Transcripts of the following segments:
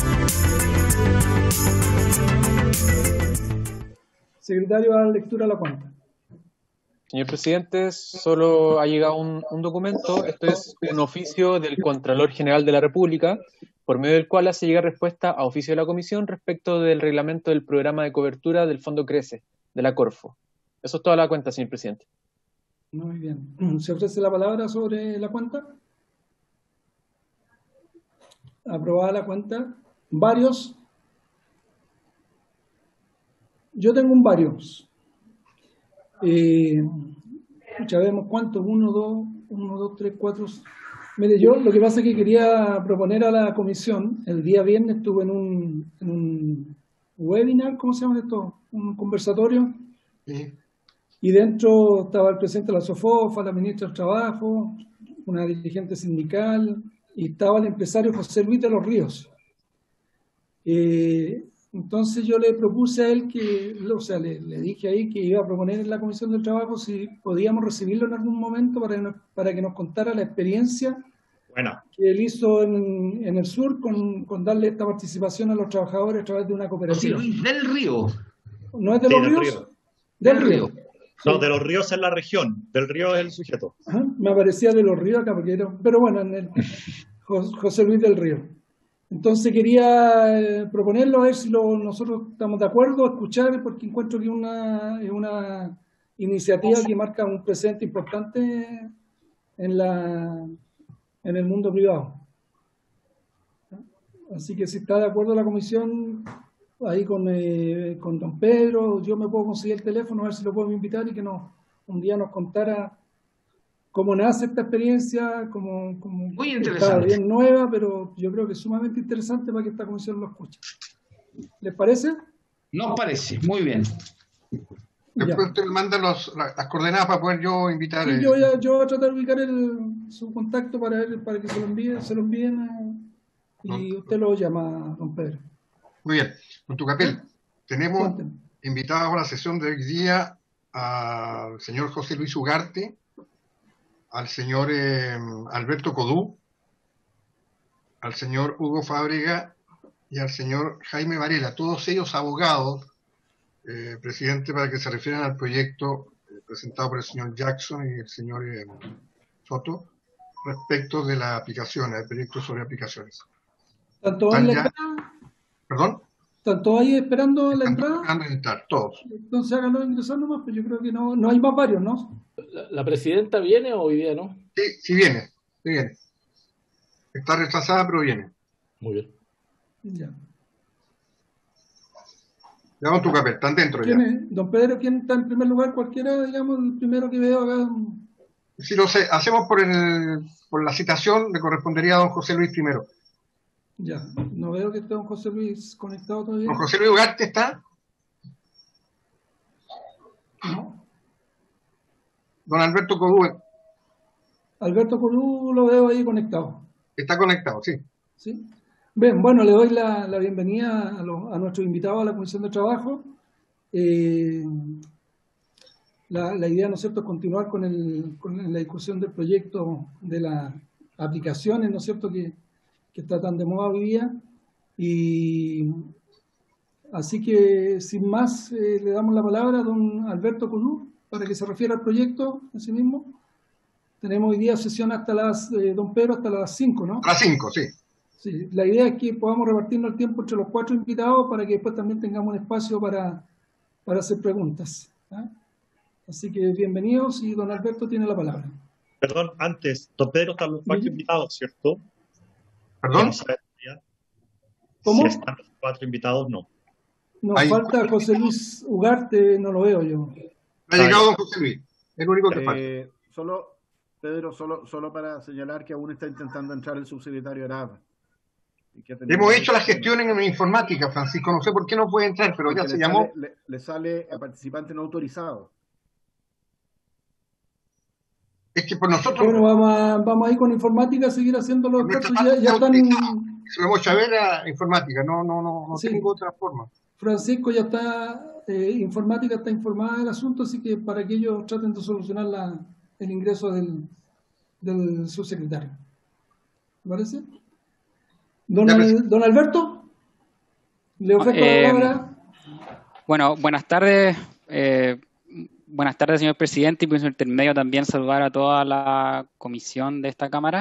Secretario, a la lectura a la cuenta. Señor presidente, solo ha llegado un documento. Esto es un oficio del Contralor General de la República, por medio del cual hace llegar respuesta a oficio de la Comisión respecto del reglamento del programa de cobertura del Fondo Crece, de la Corfo. Eso es toda la cuenta, señor presidente. Muy bien. ¿Se ofrece la palabra sobre la cuenta? Aprobada la cuenta. ¿Varios? Yo tengo un varios. Ya vemos cuántos, 1, 2, 3, 4. Mire, yo lo que pasa es que quería proponer a la comisión, el día viernes estuve en un webinar, ¿cómo se llama esto? Un conversatorio. Sí. Y dentro estaba el presidente de la SOFOFA, la ministra del Trabajo, una dirigente sindical, y estaba el empresario José Luis de los Ríos. Entonces yo le propuse a él que, o sea, le dije ahí que iba a proponer en la Comisión del Trabajo si podíamos recibirlo en algún momento para que nos contara la experiencia que él hizo en el sur con darle esta participación a los trabajadores a través de una cooperativa. José Luis del Río. ¿No es de los Ríos? Del Río. No, de los Ríos es la región, del Río es el sujeto. Ajá, me aparecía de los Ríos acá, porque era, pero bueno, José Luis del Río. Entonces quería proponerlo, a ver si nosotros estamos de acuerdo, a escuchar, porque encuentro que es una iniciativa que marca un presente importante en el mundo privado. Así que si está de acuerdo la comisión, ahí con don Pedro, yo me puedo conseguir el teléfono, a ver si lo puedo invitar y que un día nos contara cómo nace esta experiencia, muy interesante. Está bien nueva, pero yo creo que es sumamente interesante para que esta comisión lo escuche. ¿Les parece? Nos parece, muy bien. Después usted me manda las coordenadas para poder yo invitar. Sí, yo voy a tratar de ubicar su contacto para que se lo envíen y usted lo llama, don Pedro. Muy bien. Don Tucapel, tenemos invitado a la sesión de hoy día al señor José Luis Ugarte, al señor Alberto Codú, al señor Hugo Fábrega y al señor Jaime Varela, todos ellos abogados, presidente, para que se refieran al proyecto presentado por el señor Jackson y el señor Soto respecto de la aplicación, el proyecto sobre aplicaciones. ¿Tanto en la entrada? ¿Perdón? ¿Tanto ahí esperando la entrada? Esperando entrar, todos. Entonces háganlo ingresar nomás, pues yo creo que no hay más varios, ¿no? ¿La presidenta viene o hoy día no? Sí viene. Está retrasada, pero viene. Muy bien. Ya. Ya, don Tucapel, están dentro ya. Don Pedro, ¿quién está en primer lugar? Cualquiera, digamos, el primero que veo acá. Si lo sé, hacemos por la citación, le correspondería a don José Luis primero. Ya, no veo que esté don José Luis conectado todavía. ¿Don José Luis Ugarte está? No. Don Alberto Codú. Alberto Codú lo veo ahí conectado. Está conectado, sí. ¿Sí? Bien, bueno, le doy la bienvenida a nuestros invitados a la Comisión de Trabajo. La idea, ¿no es cierto?, es continuar con la discusión del proyecto de las aplicaciones, ¿no es cierto?, que está tan de moda hoy día. Y así que, sin más, le damos la palabra a don Alberto Codú para que se refiera al proyecto en sí mismo. Tenemos hoy día sesión hasta don Pedro, hasta las 5, ¿no? A las 5, sí. Sí, la idea es que podamos repartirnos el tiempo entre los 4 invitados para que después también tengamos un espacio para hacer preguntas. Así que bienvenidos y don Alberto tiene la palabra. Perdón, antes, don Pedro están los 4 invitados, ¿cierto? ¿Perdón? ¿Cómo? Si están los 4 invitados, no. Nos falta José Luis Ugarte, no lo veo yo. Ha llegado don José Luis, es lo único que falta. Pedro, solo para señalar que aún está intentando entrar el subsecretario Arab. Hemos hecho la gestión en informática, Francisco, no sé por qué no puede entrar, pero ya se llamó. Le sale a participante no autorizado. Es que por nosotros... Bueno, vamos ahí con informática a seguir haciendo los casos. Ya están... Si vamos a ver a informática, no sí. tengo otra forma. Francisco ya está, informática está informada del asunto, así que para que ellos traten de solucionar el ingreso del subsecretario. ¿Me parece? Don Alberto. Le ofrezco la palabra. Bueno, buenas tardes. Buenas tardes, señor presidente, y por su intermedio también saludar a toda la comisión de esta Cámara.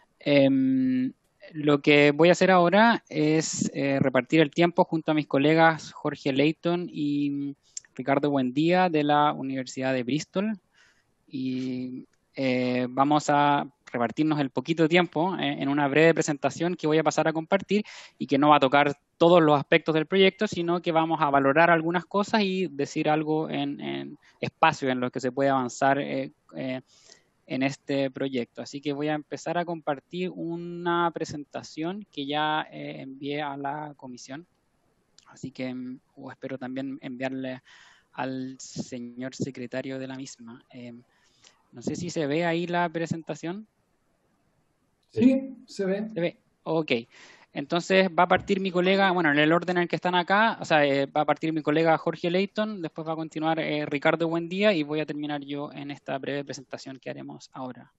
Lo que voy a hacer ahora es repartir el tiempo junto a mis colegas Jorge Leighton y Ricardo Buendía de la Universidad de Bristol. Y vamos a repartirnos el poquito tiempo en una breve presentación que voy a pasar a compartir y que no va a tocar todos los aspectos del proyecto, sino que vamos a valorar algunas cosas y decir algo en espacios en los que se puede avanzar en este proyecto. Así que voy a empezar a compartir una presentación que ya envié a la comisión. Así que espero también enviarle al señor secretario de la misma. No sé si se ve ahí la presentación. Sí, se ve. Se ve. Ok. Entonces va a partir mi colega, bueno, en el orden en el que están acá, o sea, va a partir mi colega Jorge Leighton, después va a continuar Ricardo Buendía y voy a terminar yo en esta breve presentación que haremos ahora.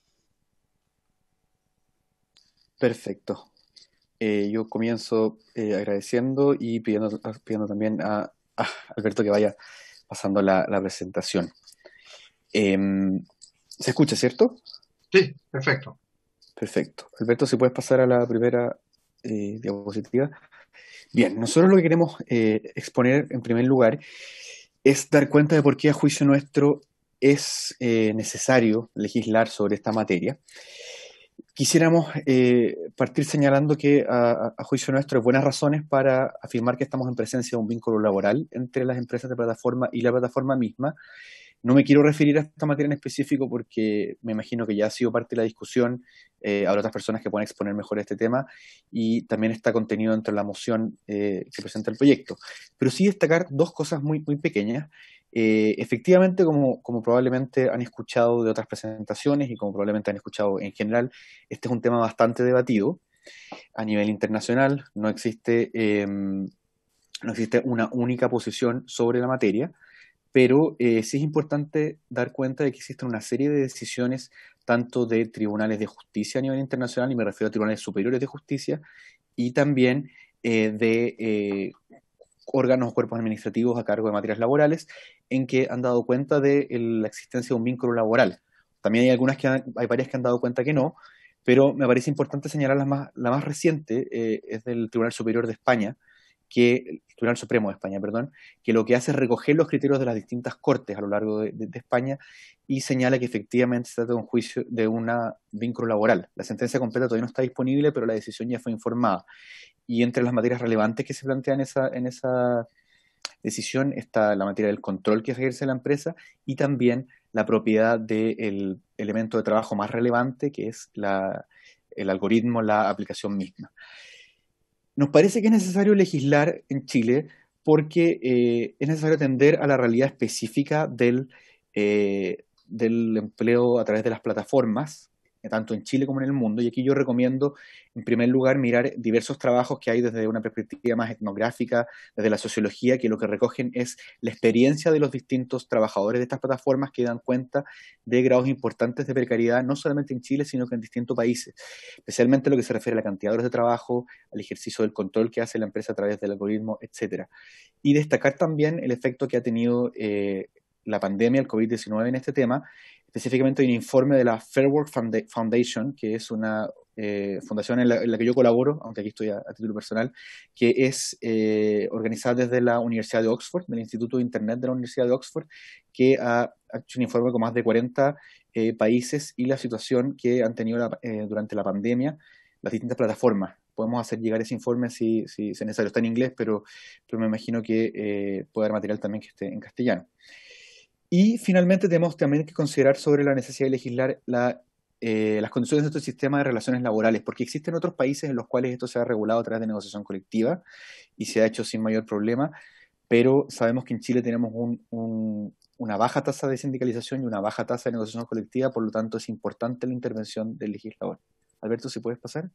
Perfecto. Yo comienzo agradeciendo y pidiendo también a Alberto que vaya pasando la presentación. ¿Se escucha, cierto? Sí, perfecto. Perfecto. Alberto, si puedes pasar a la primera diapositiva. Bien, nosotros lo que queremos exponer en primer lugar es dar cuenta de por qué a juicio nuestro es necesario legislar sobre esta materia. Quisiéramos partir señalando que a juicio nuestro hay buenas razones para afirmar que estamos en presencia de un vínculo laboral entre las empresas de plataforma y la plataforma misma. No me quiero referir a esta materia en específico porque me imagino que ya ha sido parte de la discusión, habrá otras personas que pueden exponer mejor este tema y también está contenido dentro de la moción que presenta el proyecto. Pero sí destacar dos cosas muy pequeñas. Efectivamente, como probablemente han escuchado de otras presentaciones y como probablemente han escuchado en general, este es un tema bastante debatido a nivel internacional. No existe una única posición sobre la materia. Pero sí es importante dar cuenta de que existen una serie de decisiones tanto de tribunales de justicia a nivel internacional, y me refiero a tribunales superiores de justicia, y también de órganos o cuerpos administrativos a cargo de materias laborales, en que han dado cuenta de la existencia de un vínculo laboral. También hay varias que han dado cuenta que no, pero me parece importante señalar la más reciente, es del Tribunal Superior de España, el Tribunal Supremo de España, perdón, que lo que hace es recoger los criterios de las distintas cortes a lo largo de España y señala que efectivamente se trata de un juicio de un vínculo laboral. La sentencia completa todavía no está disponible, pero la decisión ya fue informada. Y entre las materias relevantes que se plantean en esa decisión está la materia del control que ejerce la empresa y también la propiedad del elemento de trabajo más relevante, que es el algoritmo, la aplicación misma. Nos parece que es necesario legislar en Chile porque es necesario atender a la realidad específica del empleo a través de las plataformas, tanto en Chile como en el mundo. Y aquí yo recomiendo, en primer lugar, mirar diversos trabajos que hay desde una perspectiva más etnográfica, desde la sociología, que lo que recogen es la experiencia de los distintos trabajadores de estas plataformas que dan cuenta de grados importantes de precariedad, no solamente en Chile, sino que en distintos países, especialmente lo que se refiere a la cantidad de horas de trabajo, al ejercicio del control que hace la empresa a través del algoritmo, etc. Y destacar también el efecto que ha tenido la pandemia, el COVID-19 en este tema. Específicamente hay un informe de la Fair Work Foundation, que es una fundación en la que yo colaboro, aunque aquí estoy a título personal, que es organizada desde la Universidad de Oxford, del Instituto de Internet de la Universidad de Oxford, que ha hecho un informe con más de 40 países y la situación que han tenido durante la pandemia las distintas plataformas. Podemos hacer llegar ese informe si es necesario. Está en inglés, pero me imagino que puede haber material también que esté en castellano. Y finalmente tenemos también que considerar sobre la necesidad de legislar las condiciones de nuestro sistema de relaciones laborales, porque existen otros países en los cuales esto se ha regulado a través de negociación colectiva y se ha hecho sin mayor problema, pero sabemos que en Chile tenemos una baja tasa de sindicalización y una baja tasa de negociación colectiva, por lo tanto es importante la intervención del legislador. Alberto, si puedes pasar.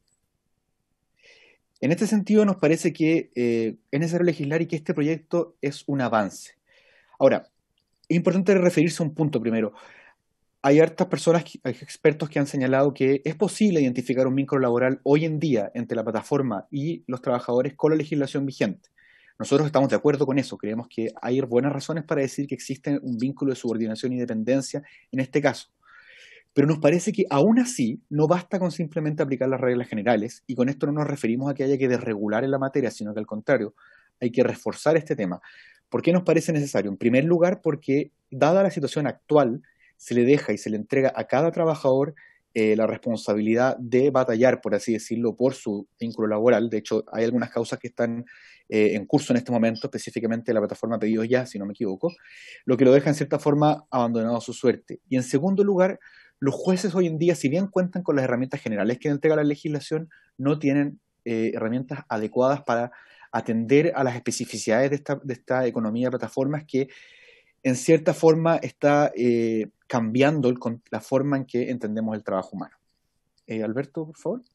En este sentido nos parece que es necesario legislar y que este proyecto es un avance. Ahora, es importante referirse a un punto primero. hay hartas personas, hay expertos que han señalado que es posible identificar un vínculo laboral hoy en día entre la plataforma y los trabajadores con la legislación vigente. Nosotros estamos de acuerdo con eso, creemos que hay buenas razones para decir que existe un vínculo de subordinación y dependencia en este caso. Pero nos parece que aún así no basta con simplemente aplicar las reglas generales, y con esto no nos referimos a que haya que desregular en la materia, sino que al contrario, hay que reforzar este tema. ¿Por qué nos parece necesario? En primer lugar, porque dada la situación actual, se le deja y se le entrega a cada trabajador la responsabilidad de batallar, por así decirlo, por su vínculo laboral. De hecho, hay algunas causas que están en curso en este momento, específicamente la plataforma Pedidos Ya, si no me equivoco, lo que lo deja en cierta forma abandonado a su suerte. Y en segundo lugar, los jueces hoy en día, si bien cuentan con las herramientas generales que entrega la legislación, no tienen herramientas adecuadas para atender a las especificidades de esta economía de plataformas que en cierta forma está cambiando la forma en que entendemos el trabajo humano. Alberto, por favor.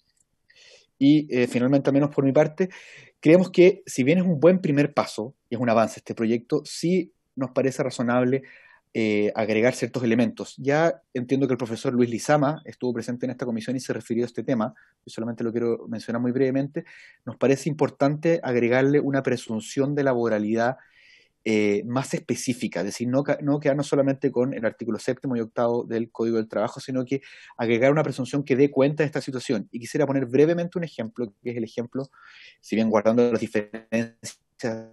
Y finalmente, al menos por mi parte, creemos que si bien es un buen primer paso y es un avance este proyecto, sí nos parece razonable agregar ciertos elementos. Ya entiendo que el profesor Luis Lizama estuvo presente en esta comisión y se refirió a este tema, yo solamente lo quiero mencionar muy brevemente. Nos parece importante agregarle una presunción de laboralidad más específica, es decir, no quedarnos solamente con el artículo 7º y 8º del Código del Trabajo, sino que agregar una presunción que dé cuenta de esta situación. Y quisiera poner brevemente un ejemplo, que es el ejemplo, si bien guardando las diferencias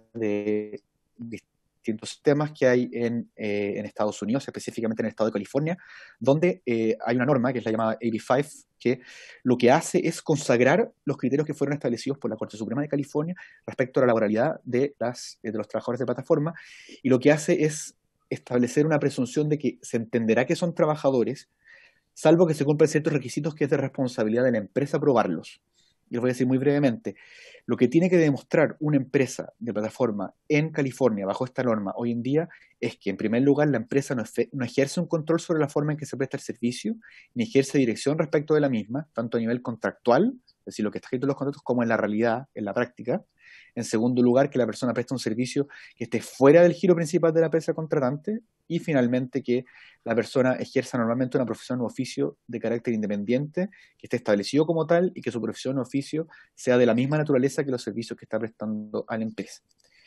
de distintos temas que hay en Estados Unidos, específicamente en el estado de California, donde hay una norma que es la llamada 85, que lo que hace es consagrar los criterios que fueron establecidos por la Corte Suprema de California respecto a la laboralidad de los trabajadores de plataforma, y lo que hace es establecer una presunción de que se entenderá que son trabajadores, salvo que se cumplan ciertos requisitos que es de responsabilidad de la empresa aprobarlos. Y lo voy a decir muy brevemente. Lo que tiene que demostrar una empresa de plataforma en California bajo esta norma hoy en día es que, en primer lugar, la empresa no ejerce un control sobre la forma en que se presta el servicio, ni ejerce dirección respecto de la misma, tanto a nivel contractual, es decir, lo que está escrito en los contratos, como en la realidad, en la práctica. En segundo lugar, que la persona presta un servicio que esté fuera del giro principal de la empresa contratante. Y finalmente, que la persona ejerza normalmente una profesión u oficio de carácter independiente, que esté establecido como tal y que su profesión u oficio sea de la misma naturaleza que los servicios que está prestando a la empresa.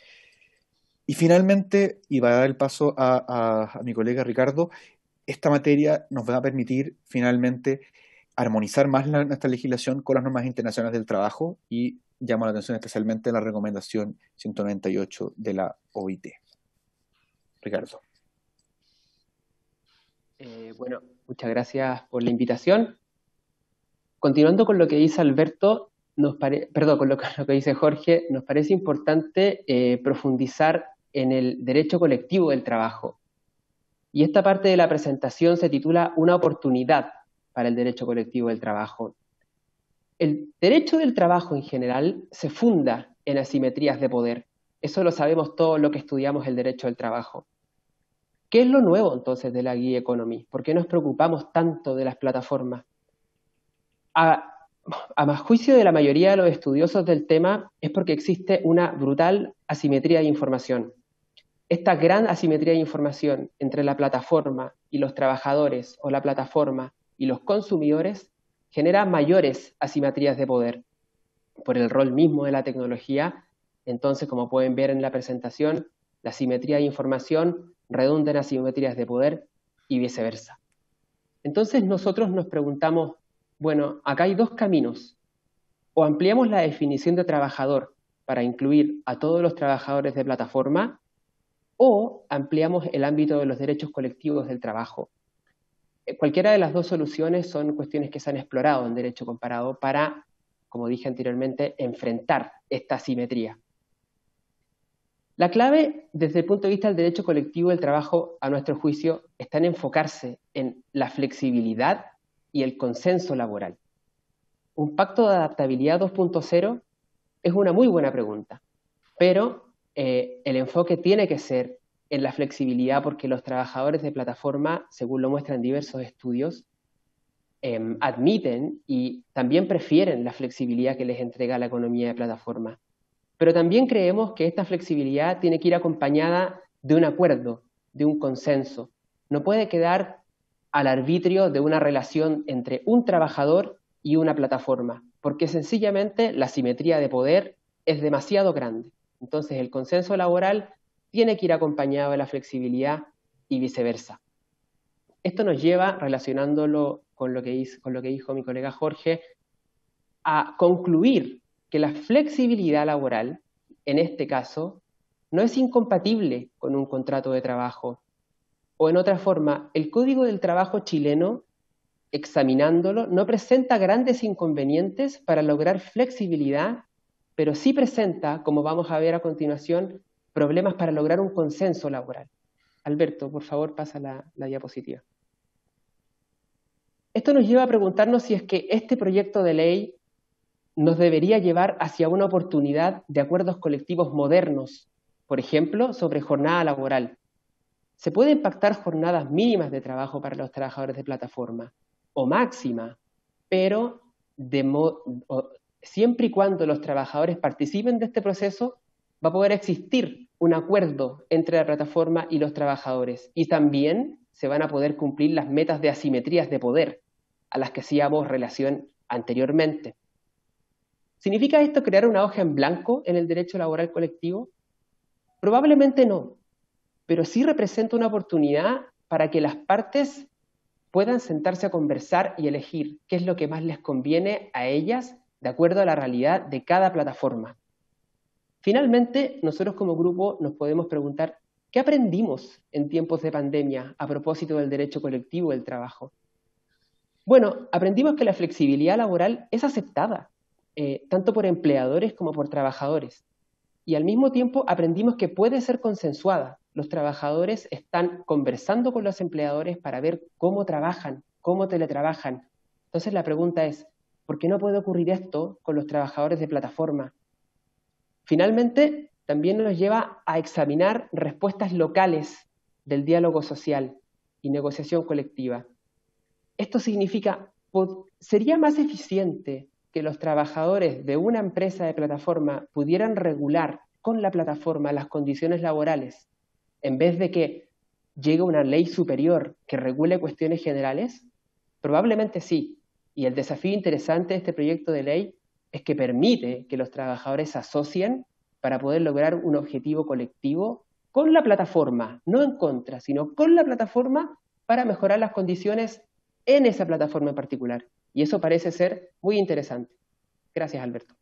Y finalmente, y va a dar el paso a mi colega Ricardo, esta materia nos va a permitir finalmente armonizar más nuestra legislación con las normas internacionales del trabajo, y llamo la atención especialmente a la recomendación 198 de la OIT. Ricardo. Bueno, muchas gracias por la invitación. Continuando con lo que dice Alberto, con lo que dice Jorge, nos parece importante profundizar en el derecho colectivo del trabajo. Y esta parte de la presentación se titula Una oportunidad para el derecho colectivo del trabajo. El derecho del trabajo en general se funda en asimetrías de poder. Eso lo sabemos todos los que estudiamos el derecho del trabajo. ¿Qué es lo nuevo entonces de la Gig Economy? ¿Por qué nos preocupamos tanto de las plataformas? A más juicio de la mayoría de los estudiosos del tema, es porque existe una brutal asimetría de información. Esta gran asimetría de información entre la plataforma y los trabajadores, o la plataforma y los consumidores, genera mayores asimetrías de poder. Por el rol mismo de la tecnología, entonces, como pueden ver en la presentación, la asimetría de información redunda en asimetrías de poder y viceversa. Entonces nosotros nos preguntamos, bueno, acá hay dos caminos. O ampliamos la definición de trabajador para incluir a todos los trabajadores de plataforma, o ampliamos el ámbito de los derechos colectivos del trabajo. Cualquiera de las dos soluciones son cuestiones que se han explorado en derecho comparado para, como dije anteriormente, enfrentar esta asimetría. La clave, desde el punto de vista del derecho colectivo del trabajo, a nuestro juicio, está en enfocarse en la flexibilidad y el consenso laboral. ¿Un pacto de adaptabilidad 2.0? Es una muy buena pregunta, pero el enfoque tiene que ser en la flexibilidad, porque los trabajadores de plataforma, según lo muestran diversos estudios, admiten y también prefieren la flexibilidad que les entrega la economía de plataforma. Pero también creemos que esta flexibilidad tiene que ir acompañada de un acuerdo, de un consenso. No puede quedar al arbitrio de una relación entre un trabajador y una plataforma, porque sencillamente la simetría de poder es demasiado grande. Entonces el consenso laboral tiene que ir acompañado de la flexibilidad y viceversa. Esto nos lleva, relacionándolo con lo que dijo mi colega Jorge, a concluir que la flexibilidad laboral, en este caso, no es incompatible con un contrato de trabajo. O en otra forma, el Código del Trabajo chileno, examinándolo, no presenta grandes inconvenientes para lograr flexibilidad, pero sí presenta, como vamos a ver a continuación, problemas para lograr un consenso laboral. Alberto, por favor, pasa la diapositiva. Esto nos lleva a preguntarnos si es que este proyecto de ley nos debería llevar hacia una oportunidad de acuerdos colectivos modernos, por ejemplo, sobre jornada laboral. Se pueden pactar jornadas mínimas de trabajo para los trabajadores de plataforma, o máxima, pero siempre y cuando los trabajadores participen de este proceso, va a poder existir un acuerdo entre la plataforma y los trabajadores. Y también se van a poder cumplir las metas de asimetrías de poder a las que hacíamos relación anteriormente. ¿Significa esto crear una hoja en blanco en el derecho laboral colectivo? Probablemente no, pero sí representa una oportunidad para que las partes puedan sentarse a conversar y elegir qué es lo que más les conviene a ellas de acuerdo a la realidad de cada plataforma. Finalmente, nosotros como grupo nos podemos preguntar, ¿qué aprendimos en tiempos de pandemia a propósito del derecho colectivo del trabajo? Bueno, aprendimos que la flexibilidad laboral es aceptada, tanto por empleadores como por trabajadores. Y al mismo tiempo aprendimos que puede ser consensuada. Los trabajadores están conversando con los empleadores para ver cómo trabajan, cómo teletrabajan. Entonces la pregunta es, ¿por qué no puede ocurrir esto con los trabajadores de plataforma? Finalmente, también nos lleva a examinar respuestas locales del diálogo social y negociación colectiva. Esto significa, ¿sería más eficiente que los trabajadores de una empresa de plataforma pudieran regular con la plataforma las condiciones laborales en vez de que llegue una ley superior que regule cuestiones generales? Probablemente sí. Y el desafío interesante de este proyecto de ley es que permite que los trabajadores se asocien para poder lograr un objetivo colectivo con la plataforma, no en contra, sino con la plataforma para mejorar las condiciones en esa plataforma en particular. Y eso parece ser muy interesante. Gracias, Alberto.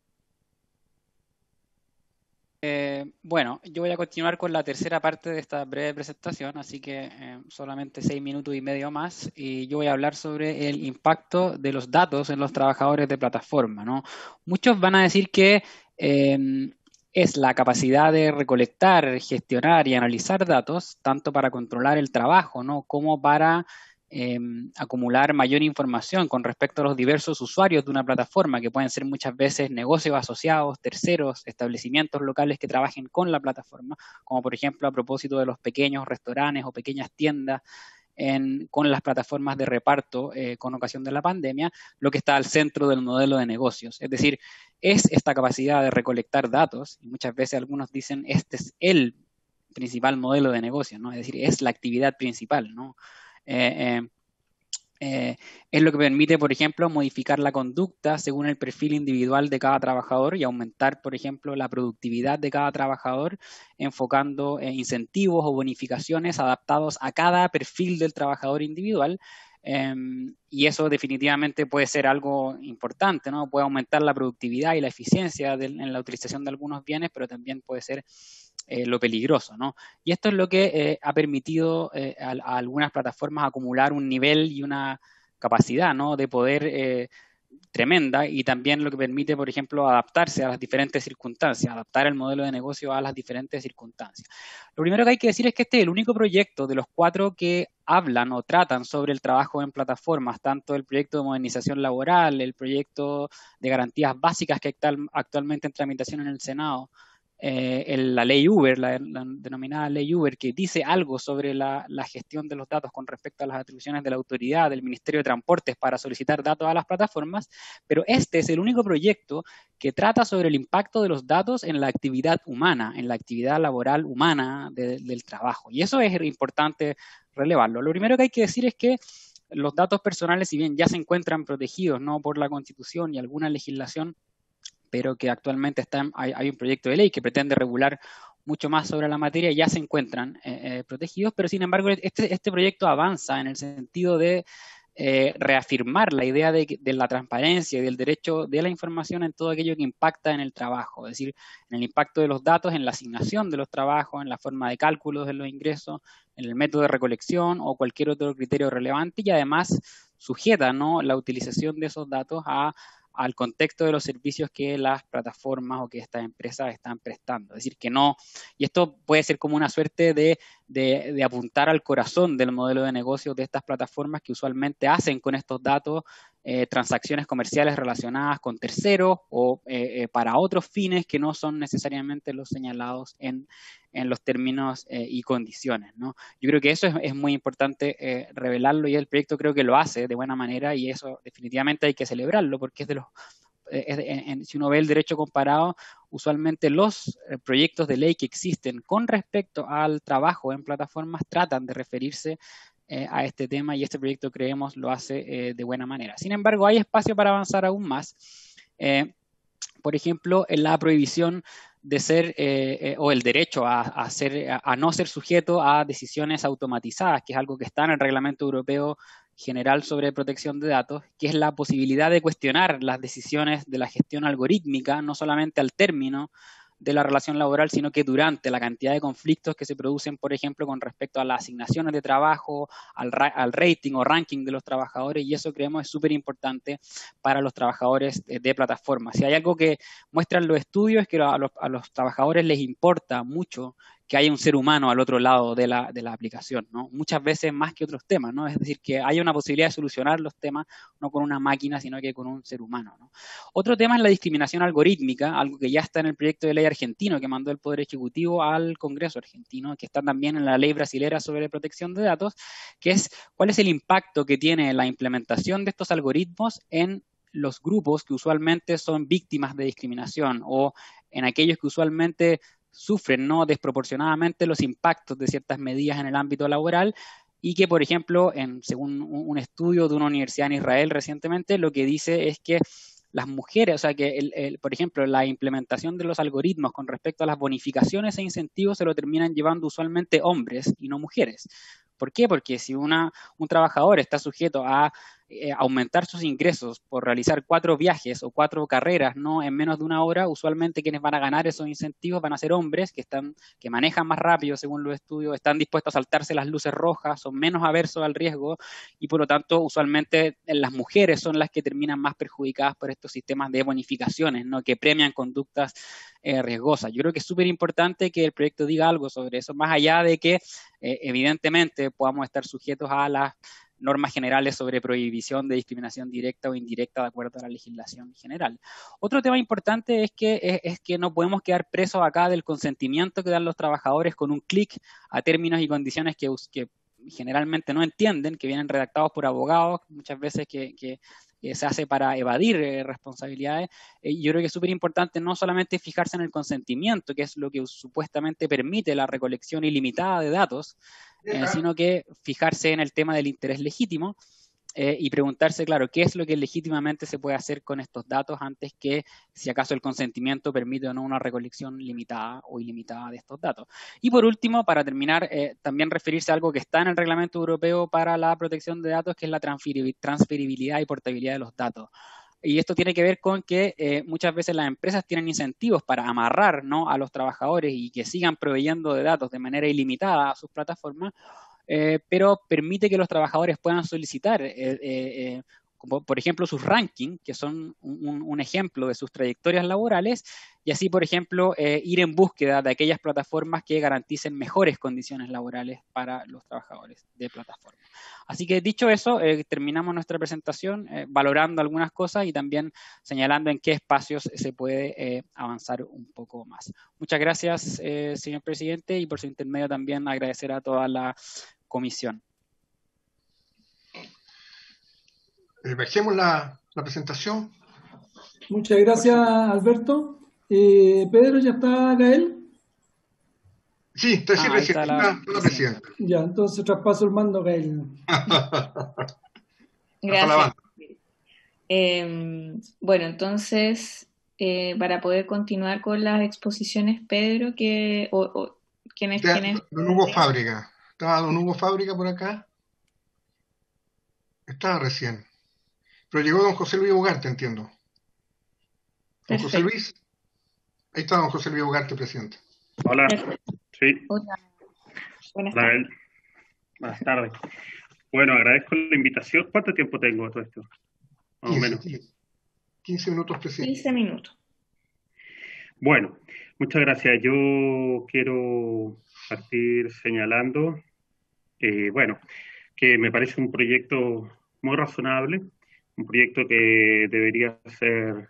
Bueno, yo voy a continuar con la tercera parte de esta breve presentación, así que solamente 6 minutos y medio más, y yo voy a hablar sobre el impacto de los datos en los trabajadores de plataforma, ¿no? Muchos van a decir que es la capacidad de recolectar, gestionar y analizar datos, tanto para controlar el trabajo, ¿no?, como para acumular mayor información con respecto a los diversos usuarios de una plataforma, que pueden ser muchas veces negocios asociados, terceros, establecimientos locales que trabajen con la plataforma, como por ejemplo a propósito de los pequeños restaurantes o pequeñas tiendas con las plataformas de reparto con ocasión de la pandemia, lo que está al centro del modelo de negocios. Es decir, es esta capacidad de recolectar datos, y muchas veces algunos dicen este es el principal modelo de negocio, ¿no? Es decir, es la actividad principal, ¿no? Es lo que permite, por ejemplo, modificar la conducta según el perfil individual de cada trabajador y aumentar, por ejemplo, la productividad de cada trabajador, enfocando incentivos o bonificaciones adaptados a cada perfil del trabajador individual. Y eso definitivamente puede ser algo importante, ¿no? Puede aumentar la productividad y la eficiencia en la utilización de algunos bienes, pero también puede ser lo peligroso, ¿no? Y esto es lo que ha permitido a algunas plataformas acumular un nivel y una capacidad, ¿no?, de poder tremenda, y también lo que permite, por ejemplo, adaptarse a las diferentes circunstancias, adaptar el modelo de negocio a las diferentes circunstancias. Lo primero que hay que decir es que este es el único proyecto de los 4 que hablan o tratan sobre el trabajo en plataformas, tanto el proyecto de modernización laboral, el proyecto de garantías básicas que está actualmente en tramitación en el Senado, la ley Uber, la denominada ley Uber, que dice algo sobre la gestión de los datos con respecto a las atribuciones de la autoridad, del Ministerio de Transportes para solicitar datos a las plataformas, pero este es el único proyecto que trata sobre el impacto de los datos en la actividad humana, en la actividad laboral humana del trabajo. Y eso es importante relevarlo. Lo primero que hay que decir es que los datos personales, si bien ya se encuentran protegidos, ¿no?, por la Constitución y alguna legislación, pero que actualmente hay un proyecto de ley que pretende regular mucho más sobre la materia, ya se encuentran protegidos, pero sin embargo este proyecto avanza en el sentido de reafirmar la idea de la transparencia y del derecho de la información en todo aquello que impacta en el trabajo, es decir, en el impacto de los datos, en la asignación de los trabajos, en la forma de cálculos de los ingresos, en el método de recolección o cualquier otro criterio relevante, y además sujeta, ¿no?, la utilización de esos datos al contexto de los servicios que las plataformas o que estas empresas están prestando. Es decir, que no, y esto puede ser como una suerte de apuntar al corazón del modelo de negocio de estas plataformas que usualmente hacen con estos datos transacciones comerciales relacionadas con terceros o para otros fines que no son necesariamente los señalados en los términos y condiciones, ¿no? Yo creo que eso es muy importante revelarlo, y el proyecto creo que lo hace de buena manera, y eso definitivamente hay que celebrarlo, porque es de los si uno ve el derecho comparado, usualmente los proyectos de ley que existen con respecto al trabajo en plataformas tratan de referirse a este tema, y este proyecto, creemos, lo hace de buena manera. Sin embargo, hay espacio para avanzar aún más. Por ejemplo, en la prohibición de ser o el derecho a no ser sujeto a decisiones automatizadas, que es algo que está en el Reglamento Europeo General sobre Protección de Datos, que es la posibilidad de cuestionar las decisiones de la gestión algorítmica, no solamente al término de la relación laboral, sino que durante la cantidad de conflictos que se producen, por ejemplo, con respecto a las asignaciones de trabajo, al rating o ranking de los trabajadores, y eso creemos es súper importante para los trabajadores de plataformas. Si hay algo que muestran los estudios es que a los trabajadores les importa mucho que haya un ser humano al otro lado de la aplicación, ¿no? Muchas veces más que otros temas, ¿no? Es decir, que haya una posibilidad de solucionar los temas no con una máquina, sino que con un ser humano, ¿no? Otro tema es la discriminación algorítmica, algo que ya está en el proyecto de ley argentino que mandó el Poder Ejecutivo al Congreso argentino, que está también en la ley brasilera sobre protección de datos, que es cuál es el impacto que tiene la implementación de estos algoritmos en los grupos que usualmente son víctimas de discriminación, o en aquellos que usualmente sufren, ¿no?, desproporcionadamente los impactos de ciertas medidas en el ámbito laboral, y que, por ejemplo, según un estudio de una universidad en Israel recientemente, lo que dice es que las mujeres, o sea, que, por ejemplo, la implementación de los algoritmos con respecto a las bonificaciones e incentivos se lo terminan llevando usualmente hombres y no mujeres. ¿Por qué? Porque si un trabajador está sujeto a aumentar sus ingresos por realizar 4 viajes o 4 carreras, ¿no?, en menos de una hora, usualmente quienes van a ganar esos incentivos van a ser hombres que manejan más rápido, según los estudios, están dispuestos a saltarse las luces rojas, son menos aversos al riesgo, y por lo tanto usualmente las mujeres son las que terminan más perjudicadas por estos sistemas de bonificaciones, ¿no?, que premian conductas riesgosas. Yo creo que es súper importante que el proyecto diga algo sobre eso, más allá de que evidentemente podamos estar sujetos a las normas generales sobre prohibición de discriminación directa o indirecta de acuerdo a la legislación general. Otro tema importante es que no podemos quedar presos acá del consentimiento que dan los trabajadores con un clic a términos y condiciones que generalmente no entienden, que vienen redactados por abogados, muchas veces que se hace para evadir responsabilidades. Yo creo que es súper importante no solamente fijarse en el consentimiento, que es lo que supuestamente permite la recolección ilimitada de datos, sino que fijarse en el tema del interés legítimo y preguntarse, claro, qué es lo que legítimamente se puede hacer con estos datos antes que si acaso el consentimiento permite o no una recolección limitada o ilimitada de estos datos. Y por último, para terminar, también referirse a algo que está en el Reglamento Europeo para la protección de datos, que es la transferibilidad y portabilidad de los datos. Y esto tiene que ver con que muchas veces las empresas tienen incentivos para amarrar, ¿no?, a los trabajadores y que sigan proveyendo de datos de manera ilimitada a sus plataformas, pero permite que los trabajadores puedan solicitar como por ejemplo sus rankings, que son un ejemplo de sus trayectorias laborales, y así, por ejemplo, ir en búsqueda de aquellas plataformas que garanticen mejores condiciones laborales para los trabajadores de plataforma. Así que dicho eso, terminamos nuestra presentación valorando algunas cosas y también señalando en qué espacios se puede avanzar un poco más. Muchas gracias, señor presidente, y por su intermedio también agradecer a toda la comisión. Bajemos la presentación. Muchas gracias, Alberto. Pedro, ¿ya está Gael? Sí, estoy ahí presidente. está la presidenta. Ya, entonces traspaso el mando a Gael. Gracias. Bueno, entonces, para poder continuar con las exposiciones, Pedro, ¿quiénes? Don Hugo Fábrica. ¿Estaba don Hugo Fábrica por acá? Estaba recién. Pero llegó don José Luis Ugarte, entiendo. Don Perfecto. José Luis. Ahí está don José Luis Ugarte, presidente. Hola. Perfecto. Sí. Hola. Buenas Hola, tardes. Abel. Buenas tardes. Bueno, agradezco la invitación. ¿Cuánto tiempo tengo todo esto? Más o menos. 15 minutos, presidente. 15 minutos. Bueno, muchas gracias. Yo quiero partir señalando, bueno, que me parece un proyecto muy razonable, un proyecto que debería ser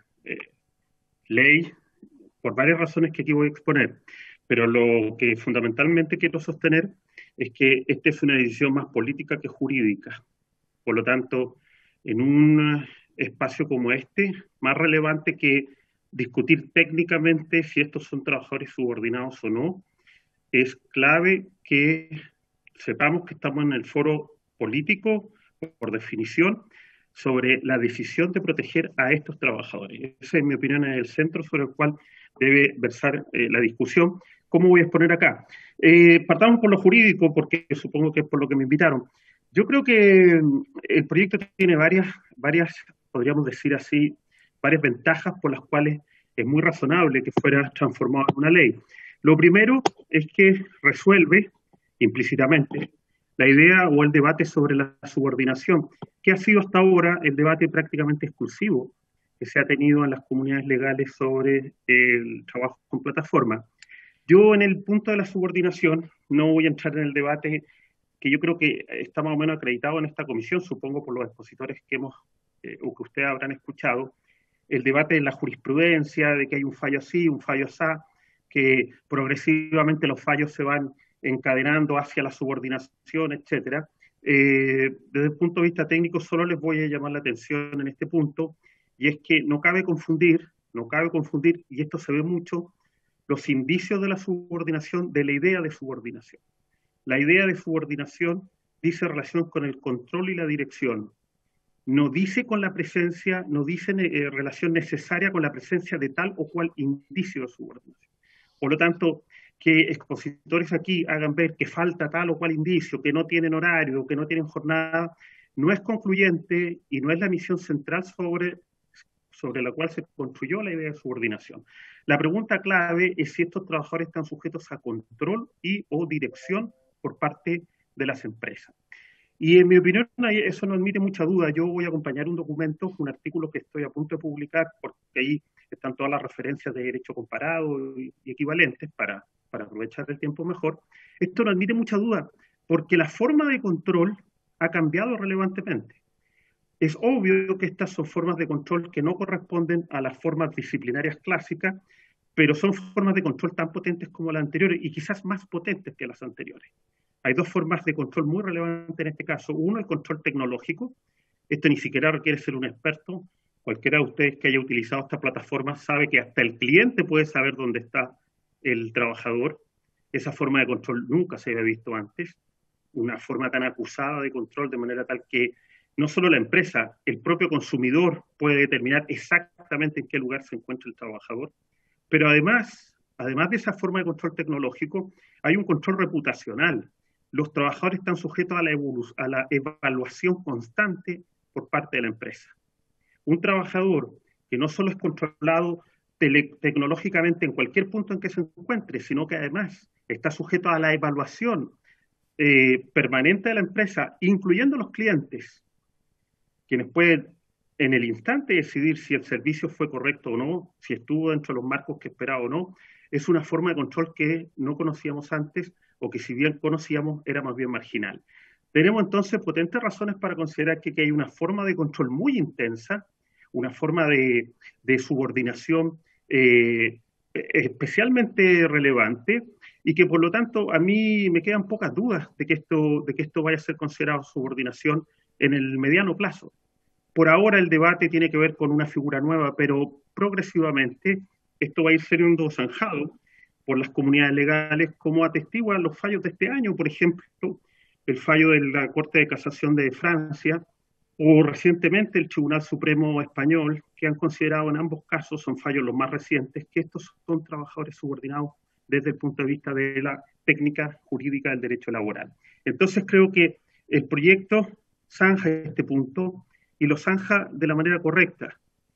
ley por varias razones que aquí voy a exponer. Pero lo que fundamentalmente quiero sostener es que esta es una decisión más política que jurídica. Por lo tanto, en un espacio como este, más relevante que discutir técnicamente si estos son trabajadores subordinados o no, es clave que sepamos que estamos en el foro político, por definición, sobre la decisión de proteger a estos trabajadores. Esa, en mi opinión, es el centro sobre el cual debe versar la discusión. ¿Cómo voy a exponer acá? Partamos por lo jurídico, porque supongo que es por lo que me invitaron. Yo creo que el proyecto tiene varias, podríamos decir así, varias ventajas por las cuales es muy razonable que fuera transformado en una ley. Lo primero es que resuelve implícitamente la idea o el debate sobre la subordinación, que ha sido hasta ahora el debate prácticamente exclusivo que se ha tenido en las comunidades legales sobre el trabajo con plataforma. Yo en el punto de la subordinación no voy a entrar en el debate que yo creo que está más o menos acreditado en esta comisión, supongo por los expositores que hemos o que ustedes habrán escuchado, el debate de la jurisprudencia, de que hay un fallo así, un fallo asá, que progresivamente los fallos se van encadenando hacia la subordinación, etcétera. Desde el punto de vista técnico solo les voy a llamar la atención en este punto, y es que no cabe confundir, y esto se ve mucho, los indicios de la subordinación de la idea de subordinación. La idea de subordinación dice relación con el control y la dirección. No dice con la presencia, no dice relación necesaria con la presencia de tal o cual indicio de subordinación. Por lo tanto, que expositores aquí hagan ver que falta tal o cual indicio, que no tienen horario, que no tienen jornada, no es concluyente y no es la misión central sobre la cual se construyó la idea de subordinación. La pregunta clave es si estos trabajadores están sujetos a control y o dirección por parte de las empresas. Y en mi opinión eso no admite mucha duda. Yo voy a acompañar un documento, un artículo que estoy a punto de publicar, porque ahí están todas las referencias de derecho comparado y equivalentes para aprovechar el tiempo mejor. Esto no admite mucha duda, porque la forma de control ha cambiado relevantemente. Es obvio que estas son formas de control que no corresponden a las formas disciplinarias clásicas, pero son formas de control tan potentes como las anteriores y quizás más potentes que las anteriores. Hay dos formas de control muy relevantes en este caso. Uno, el control tecnológico. Esto ni siquiera requiere ser un experto. Cualquiera de ustedes que haya utilizado esta plataforma sabe que hasta el cliente puede saber dónde está el trabajador. Esa forma de control nunca se había visto antes. Una forma tan acusada de control de manera tal que no solo la empresa, el propio consumidor puede determinar exactamente en qué lugar se encuentra el trabajador. Pero además de esa forma de control tecnológico, hay un control reputacional. Los trabajadores están sujetos a la evaluación constante por parte de la empresa. Un trabajador que no solo es controlado tecnológicamente en cualquier punto en que se encuentre, sino que además está sujeto a la evaluación permanente de la empresa, incluyendo los clientes, quienes pueden en el instante decidir si el servicio fue correcto o no, si estuvo dentro de los marcos que esperaba o no, es una forma de control que no conocíamos antes o que si bien conocíamos era más bien marginal. Tenemos entonces potentes razones para considerar que hay una forma de control muy intensa, una forma de subordinación especialmente relevante y que por lo tanto a mí me quedan pocas dudas de que esto vaya a ser considerado subordinación en el mediano plazo. Por ahora el debate tiene que ver con una figura nueva, pero progresivamente esto va a ir siendo zanjado por las comunidades legales, como atestiguan los fallos de este año, por ejemplo, el fallo de la Corte de Casación de Francia, o recientemente el Tribunal Supremo Español, que han considerado en ambos casos, son fallos los más recientes, que estos son trabajadores subordinados desde el punto de vista de la técnica jurídica del derecho laboral. Entonces creo que el proyecto zanja este punto y lo zanja de la manera correcta,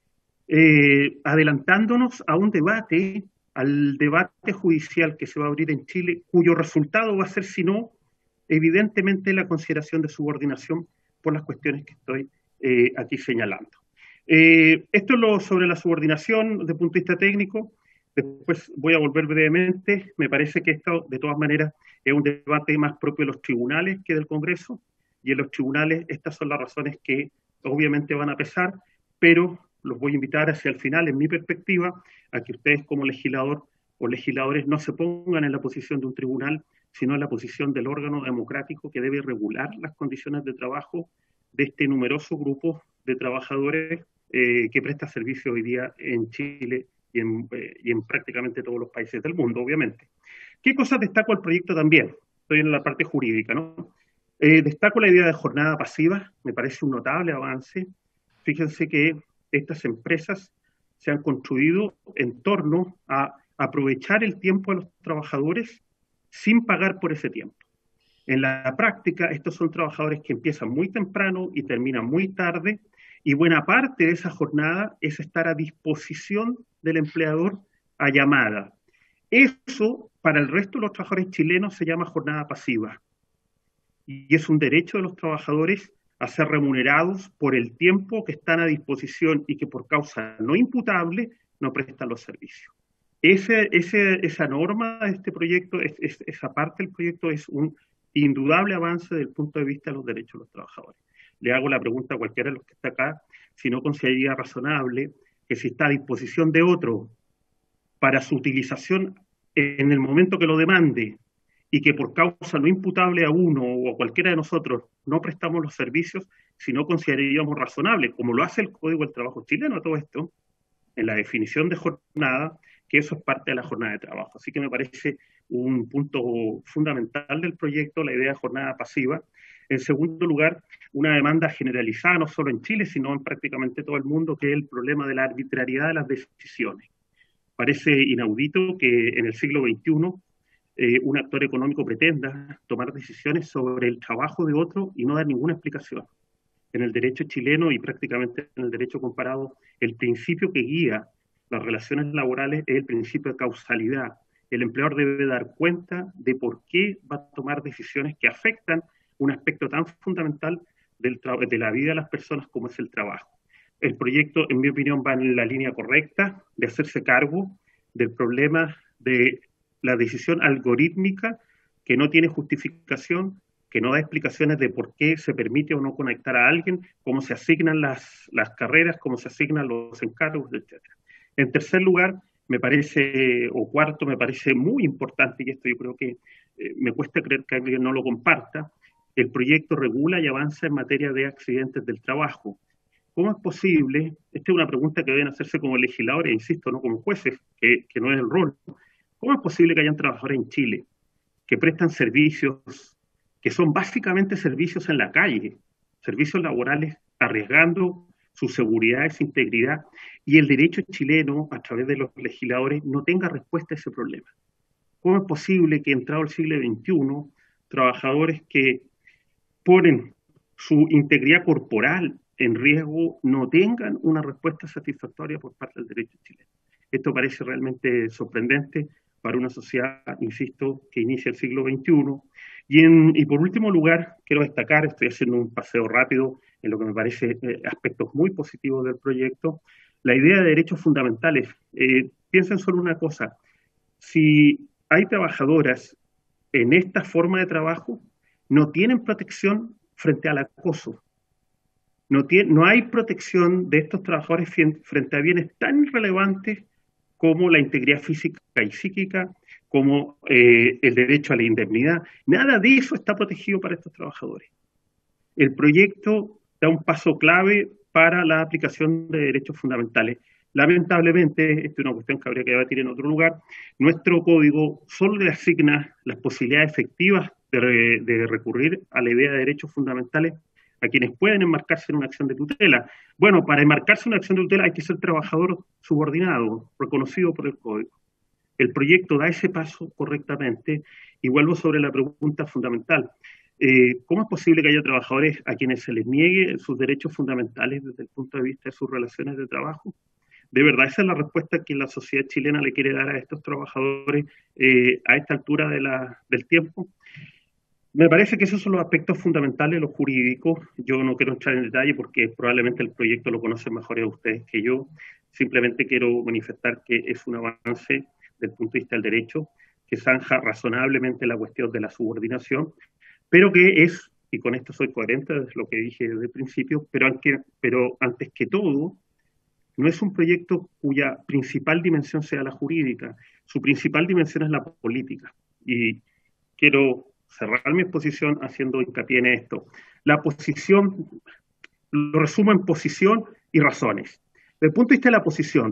adelantándonos a un debate, al debate judicial que se va a abrir en Chile, cuyo resultado va a ser, si no, evidentemente la consideración de subordinación por las cuestiones que estoy aquí señalando. Esto es lo sobre la subordinación desde el punto de vista técnico. Después voy a volver brevemente. Me parece que esto, de todas maneras, es un debate más propio de los tribunales que del Congreso, y en los tribunales estas son las razones que obviamente van a pesar, pero los voy a invitar hacia el final, en mi perspectiva, a que ustedes como legislador o legisladores no se pongan en la posición de un tribunal, sino en la posición del órgano democrático que debe regular las condiciones de trabajo de este numeroso grupo de trabajadores que presta servicio hoy día en Chile y en prácticamente todos los países del mundo, obviamente. ¿Qué cosas destaco el proyecto también? Estoy en la parte jurídica, ¿no? Destaco la idea de jornada pasiva, me parece un notable avance. Fíjense que estas empresas se han construido en torno a aprovechar el tiempo de los trabajadores sin pagar por ese tiempo. En la práctica, estos son trabajadores que empiezan muy temprano y terminan muy tarde, y buena parte de esa jornada es estar a disposición del empleador a llamada. Eso, para el resto de los trabajadores chilenos, se llama jornada pasiva. Y es un derecho de los trabajadores a ser remunerados por el tiempo que están a disposición y que por causa no imputable no prestan los servicios. Esa norma de este proyecto, esa parte del proyecto es un indudable avance desde el punto de vista de los derechos de los trabajadores. Le hago la pregunta a cualquiera de los que está acá, si no consideraría razonable que si está a disposición de otro para su utilización en el momento que lo demande y que por causa no imputable a uno o a cualquiera de nosotros no prestamos los servicios, si no consideraríamos razonable, como lo hace el Código del Trabajo chileno, todo esto, en la definición de jornada, que eso es parte de la jornada de trabajo. Así que me parece un punto fundamental del proyecto, la idea de jornada pasiva. En segundo lugar, una demanda generalizada, no solo en Chile, sino en prácticamente todo el mundo, que es el problema de la arbitrariedad de las decisiones. Parece inaudito que en el siglo XXI un actor económico pretenda tomar decisiones sobre el trabajo de otro y no dar ninguna explicación. En el derecho chileno y prácticamente en el derecho comparado, el principio que guía las relaciones laborales es el principio de causalidad. El empleador debe dar cuenta de por qué va a tomar decisiones que afectan un aspecto tan fundamental de la vida de las personas como es el trabajo. El proyecto, en mi opinión, va en la línea correcta de hacerse cargo del problema de la decisión algorítmica que no tiene justificación, que no da explicaciones de por qué se permite o no conectar a alguien, cómo se asignan las carreras, cómo se asignan los encargos, etc. En tercer lugar, me parece, o cuarto, me parece muy importante, y esto yo creo que me cuesta creer que alguien no lo comparta, el proyecto regula y avanza en materia de accidentes del trabajo. ¿Cómo es posible? Esta es una pregunta que deben hacerse como legisladores, insisto, no como jueces, que no es el rol. ¿Cómo es posible que hayan trabajadores en Chile que prestan servicios que son básicamente servicios en la calle, servicios laborales, arriesgando su seguridad y su integridad, y el derecho chileno, a través de los legisladores, no tenga respuesta a ese problema? ¿Cómo es posible que, entrado el siglo XXI, trabajadores que ponen su integridad corporal en riesgo no tengan una respuesta satisfactoria por parte del derecho chileno? Esto parece realmente sorprendente para una sociedad, insisto, que inicia el siglo XXI Y por último lugar, quiero destacar, estoy haciendo un paseo rápido en lo que me parece aspectos muy positivos del proyecto, la idea de derechos fundamentales. Piensen solo una cosa, si hay trabajadoras en esta forma de trabajo, no tienen protección frente al acoso. No hay protección de estos trabajadores frente a bienes tan irrelevantes como la integridad física y psíquica, como el derecho a la indemnidad. Nada de eso está protegido para estos trabajadores. El proyecto da un paso clave para la aplicación de derechos fundamentales. Lamentablemente, esta es una cuestión que habría que debatir en otro lugar, nuestro código solo le asigna las posibilidades efectivas de recurrir a la idea de derechos fundamentales a quienes pueden enmarcarse en una acción de tutela. Bueno, para enmarcarse en una acción de tutela hay que ser trabajador subordinado, reconocido por el código. El proyecto da ese paso correctamente y vuelvo sobre la pregunta fundamental. ¿Cómo es posible que haya trabajadores a quienes se les niegue sus derechos fundamentales desde el punto de vista de sus relaciones de trabajo? De verdad, esa es la respuesta que la sociedad chilena le quiere dar a estos trabajadores a esta altura del tiempo. Me parece que esos son los aspectos fundamentales, los jurídicos. Yo no quiero entrar en detalle porque probablemente el proyecto lo conocen mejor ustedes que yo. Simplemente quiero manifestar que es un avance desde el punto de vista del derecho, que zanja razonablemente la cuestión de la subordinación, pero que es, y con esto soy coherente desde lo que dije desde el principio, pero antes que todo, no es un proyecto cuya principal dimensión sea la jurídica, su principal dimensión es la política. Y quiero cerrar mi exposición haciendo hincapié en esto. La posición, lo resumo en posición y razones. Desde el punto de vista de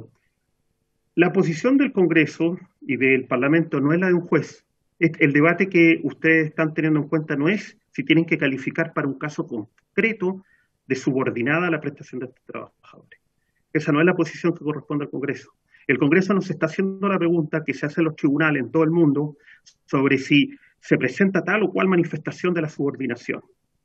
la posición del Congreso y del Parlamento no es la de un juez. El debate que ustedes están teniendo en cuenta no es si tienen que calificar para un caso concreto de subordinada a la prestación de estos trabajadores. Esa no es la posición que corresponde al Congreso. El Congreso nos está haciendo la pregunta que se hacen los tribunales en todo el mundo sobre si se presenta tal o cual manifestación de la subordinación.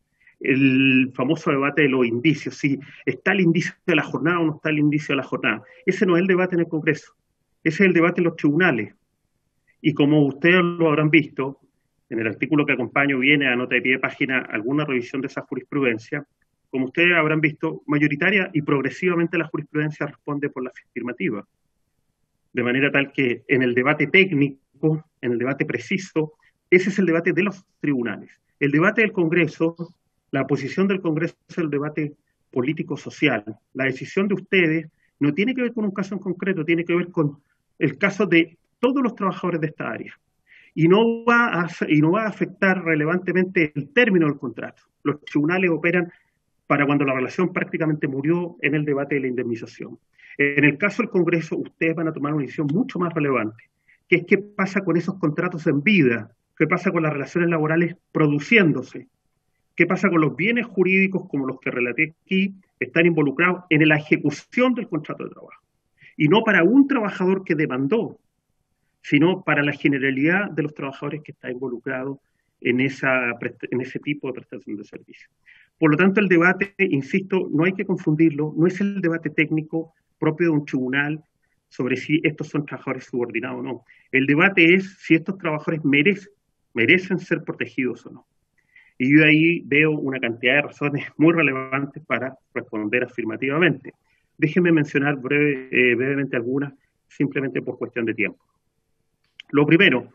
El famoso debate de los indicios, si está el indicio de la jornada o no está el indicio de la jornada. Ese no es el debate en el Congreso, ese es el debate en los tribunales. Y como ustedes lo habrán visto, en el artículo que acompaño viene a nota de pie de página alguna revisión de esa jurisprudencia. Como ustedes habrán visto, mayoritaria y progresivamente la jurisprudencia responde por la afirmativa. De manera tal que en el debate técnico, en el debate preciso, ese es el debate de los tribunales. El debate del Congreso, la posición del Congreso es el debate político-social. La decisión de ustedes no tiene que ver con un caso en concreto, tiene que ver con el caso de todos los trabajadores de esta área. Y no va a afectar relevantemente el término del contrato. Los tribunales operan para cuando la relación prácticamente murió en el debate de la indemnización. En el caso del Congreso, ustedes van a tomar una decisión mucho más relevante, que es qué pasa con esos contratos en vida, qué pasa con las relaciones laborales produciéndose, qué pasa con los bienes jurídicos como los que relaté aquí, están involucrados en la ejecución del contrato de trabajo. Y no para un trabajador que demandó, sino para la generalidad de los trabajadores que está involucrado en ese tipo de prestación de servicios. Por lo tanto, el debate, insisto, no hay que confundirlo, no es el debate técnico propio de un tribunal sobre si estos son trabajadores subordinados o no. El debate es si estos trabajadores merecen ser protegidos o no. Y yo ahí veo una cantidad de razones muy relevantes para responder afirmativamente. Déjenme mencionar brevemente algunas, simplemente por cuestión de tiempo. Lo primero,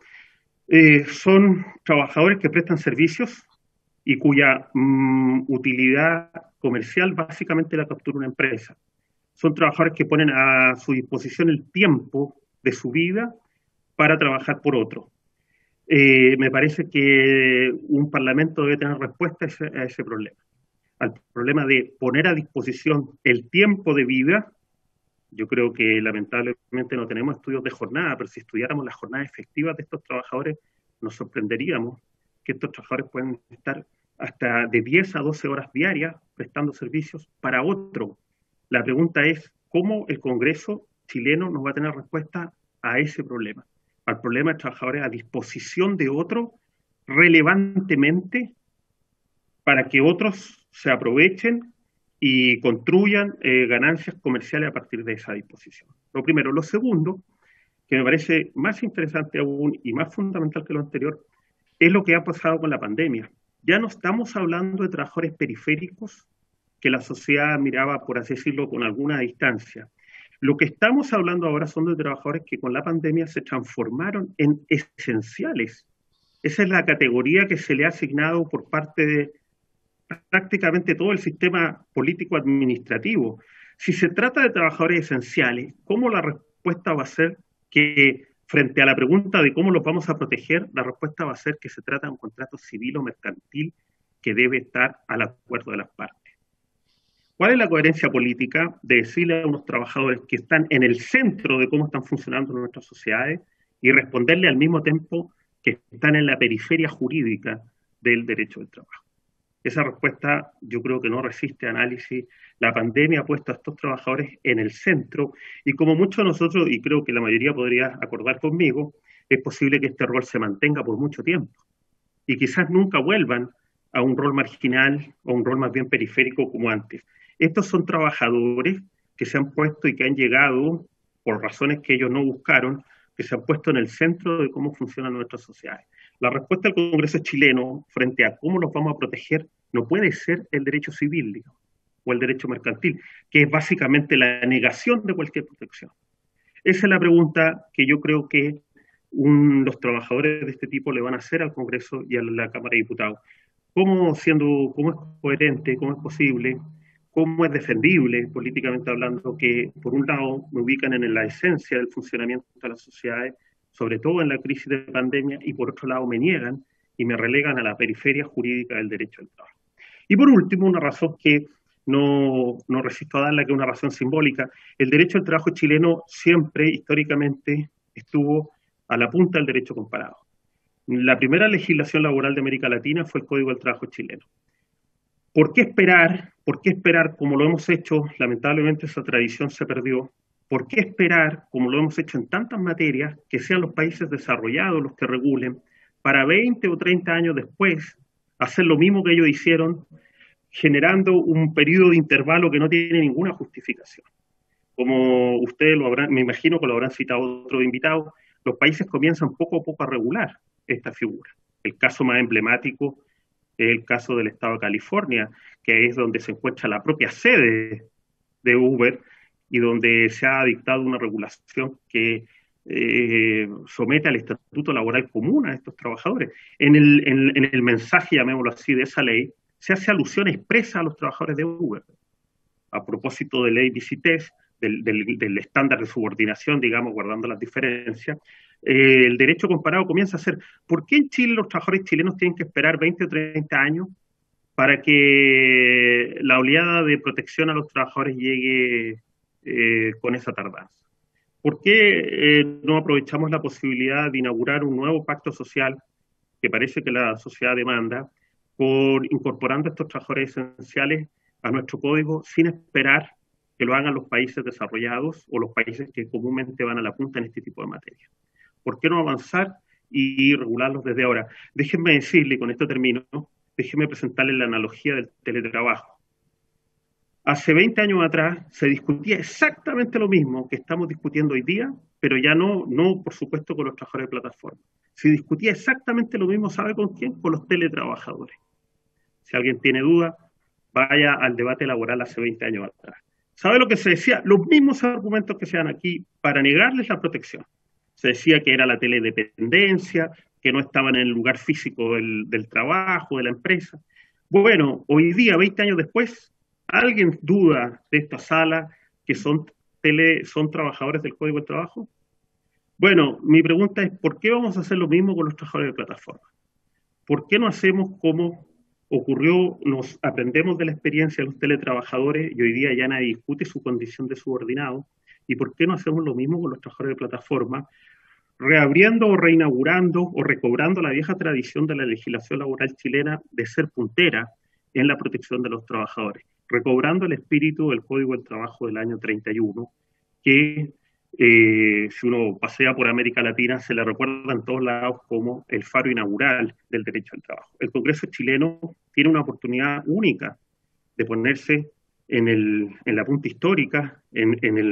son trabajadores que prestan servicios y cuya utilidad comercial básicamente la captura una empresa. Son trabajadores que ponen a su disposición el tiempo de su vida para trabajar por otro. Me parece que un parlamento debe tener respuesta a ese problema. Al problema de poner a disposición el tiempo de vida. Yo creo que lamentablemente no tenemos estudios de jornada, pero si estudiáramos las jornadas efectivas de estos trabajadores, nos sorprenderíamos que estos trabajadores pueden estar hasta de 10 a 12 horas diarias prestando servicios para otro. La pregunta es, ¿cómo el Congreso chileno nos va a tener respuesta a ese problema? Al problema de trabajadores a disposición de otro relevantemente para que otros se aprovechen y construyan ganancias comerciales a partir de esa disposición. Lo primero. Lo segundo, que me parece más interesante aún y más fundamental que lo anterior, es lo que ha pasado con la pandemia. Ya no estamos hablando de trabajadores periféricos que la sociedad miraba, por así decirlo, con alguna distancia. Lo que estamos hablando ahora son de trabajadores que con la pandemia se transformaron en esenciales. Esa es la categoría que se le ha asignado por parte de prácticamente todo el sistema político-administrativo. Si se trata de trabajadores esenciales, ¿cómo la respuesta va a ser que, frente a la pregunta de cómo los vamos a proteger, la respuesta va a ser que se trata de un contrato civil o mercantil que debe estar al acuerdo de las partes? ¿Cuál es la coherencia política de decirle a unos trabajadores que están en el centro de cómo están funcionando nuestras sociedades y responderle al mismo tiempo que están en la periferia jurídica del derecho del trabajo? Esa respuesta yo creo que no resiste análisis. La pandemia ha puesto a estos trabajadores en el centro y como muchos de nosotros, y creo que la mayoría podría acordar conmigo, es posible que este rol se mantenga por mucho tiempo y quizás nunca vuelvan a un rol marginal o un rol más bien periférico como antes. Estos son trabajadores que se han puesto y que han llegado por razones que ellos no buscaron, que se han puesto en el centro de cómo funcionan nuestras sociedades. La respuesta del Congreso chileno frente a cómo los vamos a proteger no puede ser el derecho civil, digamos, o el derecho mercantil, que es básicamente la negación de cualquier protección. Esa es la pregunta que yo creo que los trabajadores de este tipo le van a hacer al Congreso y a la Cámara de Diputados. ¿Cómo es coherente, cómo es posible, cómo es defendible, políticamente hablando, que por un lado me ubican en la esencia del funcionamiento de las sociedades, sobre todo en la crisis de pandemia, y por otro lado me niegan y me relegan a la periferia jurídica del derecho al trabajo? Y por último, una razón que no resisto a darla, que es una razón simbólica. El derecho al trabajo chileno siempre, históricamente, estuvo a la punta del derecho comparado. La primera legislación laboral de América Latina fue el Código del Trabajo chileno. ¿Por qué esperar? ¿Por qué esperar como lo hemos hecho? Lamentablemente esa tradición se perdió. ¿Por qué esperar, como lo hemos hecho en tantas materias, que sean los países desarrollados los que regulen, para 20 o 30 años después hacer lo mismo que ellos hicieron, generando un periodo de intervalo que no tiene ninguna justificación? Como ustedes lo habrán, me imagino que lo habrán citado otros invitados, los países comienzan poco a poco a regular esta figura. El caso más emblemático es el caso del estado de California, que es donde se encuentra la propia sede de Uber y donde se ha dictado una regulación que somete al estatuto laboral común a estos trabajadores. En el mensaje, llamémoslo así, de esa ley, se hace alusión expresa a los trabajadores de Uber. A propósito de ley BCTES, del estándar de subordinación, digamos, guardando las diferencias, el derecho comparado comienza a ser, ¿por qué en Chile los trabajadores chilenos tienen que esperar 20 o 30 años para que la oleada de protección a los trabajadores llegue con esa tardanza? ¿Por qué no aprovechamos la posibilidad de inaugurar un nuevo pacto social que parece que la sociedad demanda, incorporando a estos trabajadores esenciales a nuestro código sin esperar que lo hagan los países desarrollados o los países que comúnmente van a la punta en este tipo de materia? ¿Por qué no avanzar y regularlos desde ahora? Déjenme decirle, con esto termino, déjenme presentarle la analogía del teletrabajo. Hace 20 años atrás se discutía exactamente lo mismo que estamos discutiendo hoy día, pero ya no por supuesto con los trabajadores de plataforma. Se discutía exactamente lo mismo, ¿sabe con quién? Con los teletrabajadores. Si alguien tiene duda, vaya al debate laboral hace 20 años atrás. ¿Sabe lo que se decía? Los mismos argumentos que se dan aquí para negarles la protección. Se decía que era la teledependencia, que no estaban en el lugar físico del trabajo, de la empresa. Bueno, hoy día, 20 años después, ¿alguien duda de esta sala que son trabajadores del Código del Trabajo? Bueno, mi pregunta es, ¿por qué vamos a hacer lo mismo con los trabajadores de plataforma? ¿Por qué no hacemos como ocurrió, nos aprendemos de la experiencia de los teletrabajadores y hoy día ya nadie discute su condición de subordinado? ¿Y por qué no hacemos lo mismo con los trabajadores de plataforma, reabriendo o reinaugurando o recobrando la vieja tradición de la legislación laboral chilena de ser puntera en la protección de los trabajadores, recobrando el espíritu del Código del Trabajo del año 31, que si uno pasea por América Latina se le recuerda en todos lados como el faro inaugural del derecho al trabajo? El Congreso chileno tiene una oportunidad única de ponerse en la punta histórica,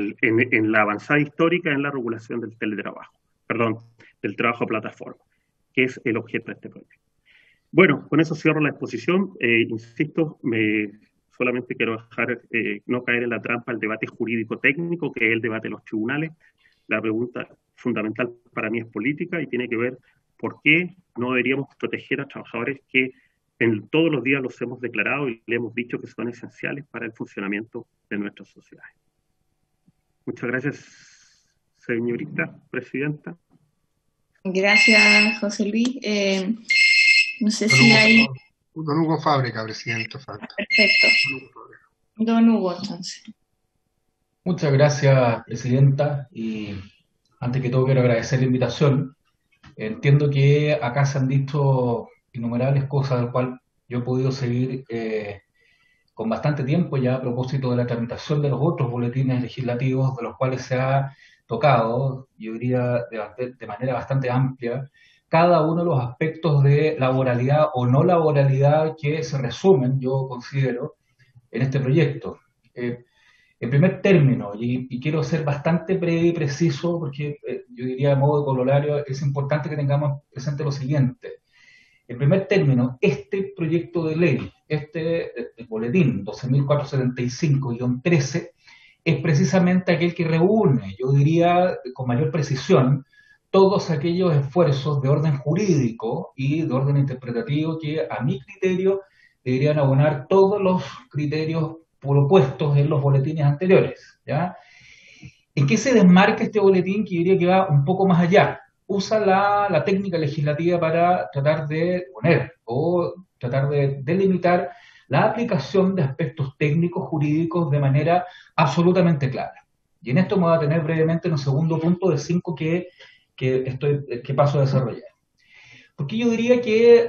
en la avanzada histórica en la regulación del teletrabajo, del trabajo a plataforma. que es el objeto de este proyecto. Bueno, con eso cierro la exposición. Insisto, solamente quiero dejar no caer en la trampa del debate jurídico-técnico, que es el debate de los tribunales. La pregunta fundamental para mí es política y tiene que ver por qué no deberíamos proteger a trabajadores que todos los días los hemos declarado y le hemos dicho que son esenciales para el funcionamiento de nuestras sociedades. Muchas gracias, señorita presidenta. Gracias, José Luis. No sé si hay... Don Hugo Fábrega, presidente. Perfecto. Don Hugo, entonces. Muchas gracias, presidenta. Y antes que todo quiero agradecer la invitación. Entiendo que acá se han dicho innumerables cosas, del cual yo he podido seguir con bastante tiempo ya a propósito de la tramitación de los otros boletines legislativos de los cuales se ha tocado, yo diría de manera bastante amplia, cada uno de los aspectos de laboralidad o no laboralidad que se resumen, yo considero, en este proyecto. En primer término, y quiero ser bastante breve y preciso, porque yo diría de modo de corolario, es importante que tengamos presente lo siguiente. En primer término, este proyecto de ley, el boletín 12.475-13, es precisamente aquel que reúne, yo diría con mayor precisión, todos aquellos esfuerzos de orden jurídico y de orden interpretativo que, a mi criterio, deberían abonar todos los criterios propuestos en los boletines anteriores, ¿ya? ¿En qué se desmarca este boletín? Que yo diría que va un poco más allá. Usa la técnica legislativa para tratar de poner o tratar de delimitar la aplicación de aspectos técnicos jurídicos de manera absolutamente clara. Y en esto me voy a tener brevemente en un segundo punto de 5 que paso a desarrollar. Porque yo diría que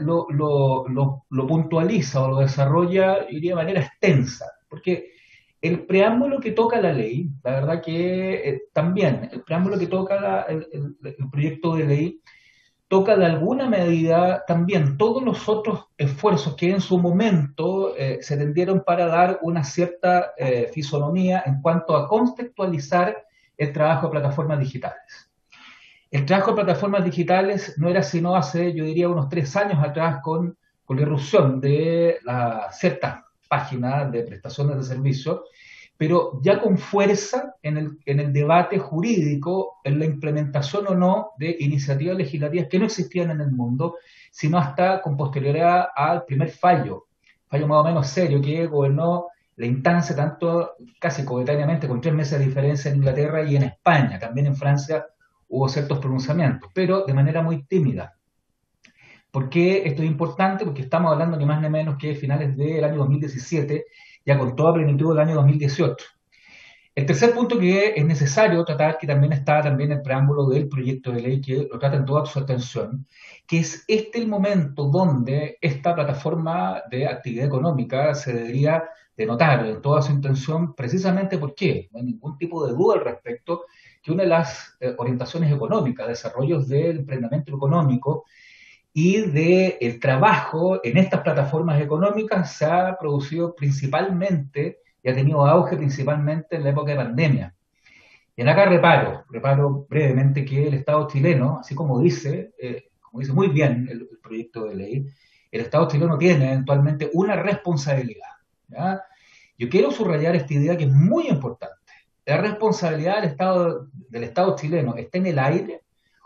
lo puntualiza o lo desarrolla, yo diría, de manera extensa. Porque el preámbulo que toca la ley, la verdad que también, el preámbulo que toca el proyecto de ley, toca de alguna medida también todos los otros esfuerzos que en su momento se tendieron para dar una cierta fisonomía en cuanto a contextualizar el trabajo de plataformas digitales. El trabajo de plataformas digitales no era sino hace, yo diría, unos 3 años atrás con la irrupción de ciertas páginas de prestaciones de servicios, pero ya con fuerza en el debate jurídico, en la implementación o no de iniciativas legislativas que no existían en el mundo, sino hasta con posterioridad al primer fallo más o menos serio que gobernó la instancia tanto casi coetáneamente con 3 meses de diferencia en Inglaterra y en España. También en Francia hubo ciertos pronunciamientos, pero de manera muy tímida. ¿Por qué esto es importante? Porque estamos hablando ni más ni menos que finales del año 2017, ya con toda plenitud del año 2018. El tercer punto que es necesario tratar, que también está también en el preámbulo del proyecto de ley, que lo trata en toda su atención, que es el momento donde esta plataforma de actividad económica se debería de notar en toda su intención, precisamente porque no hay ningún tipo de duda al respecto, que una de las orientaciones económicas, desarrollos del emprendimiento económico y del trabajo en estas plataformas económicas se ha producido principalmente y ha tenido auge principalmente en la época de pandemia. Y en acá reparo brevemente que el Estado chileno, así como dice muy bien el proyecto de ley, el Estado chileno tiene eventualmente una responsabilidad, ¿ya? Yo quiero subrayar esta idea que es muy importante. ¿La responsabilidad del Estado chileno está en el aire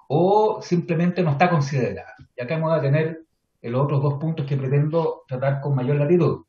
o simplemente no está considerada? Y acá vamos a tener los otros 2 puntos que pretendo tratar con mayor latitud.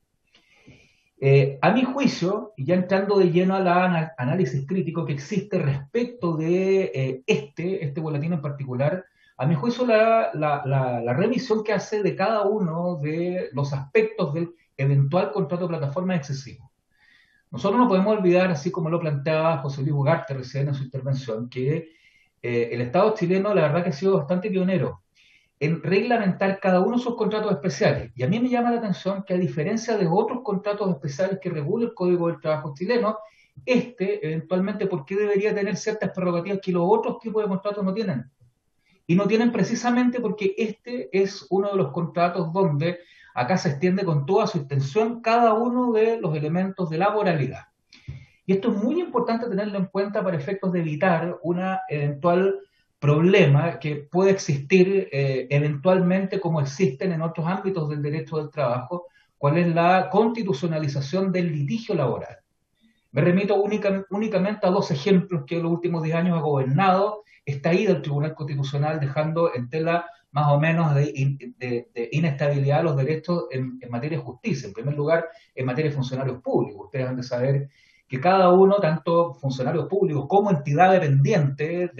A mi juicio, y ya entrando de lleno al análisis crítico que existe respecto de este boletín en particular, a mi juicio la revisión que hace de cada uno de los aspectos del eventual contrato de plataforma es excesivo. Nosotros no podemos olvidar, así como lo planteaba José Luis Ugarte recién en su intervención, que el Estado chileno la verdad que ha sido bastante pionero en reglamentar cada uno de sus contratos especiales. Y a mí me llama la atención que a diferencia de otros contratos especiales que regula el Código del Trabajo chileno, eventualmente, ¿por qué debería tener ciertas prerrogativas que los otros tipos de contratos no tienen? Y no tienen precisamente porque este es uno de los contratos donde acá se extiende con toda su extensión cada uno de los elementos de laboralidad. Y esto es muy importante tenerlo en cuenta para efectos de evitar una eventual problema que puede existir eventualmente como existen en otros ámbitos del derecho del trabajo, cuál es la constitucionalización del litigio laboral. Me remito únicamente a dos ejemplos que en los últimos 10 años ha gobernado esta ida del Tribunal Constitucional, dejando en tela más o menos de inestabilidad los derechos en materia de justicia. En primer lugar, en materia de funcionarios públicos. Ustedes han de saber que cada uno, tanto funcionarios públicos como entidad dependiente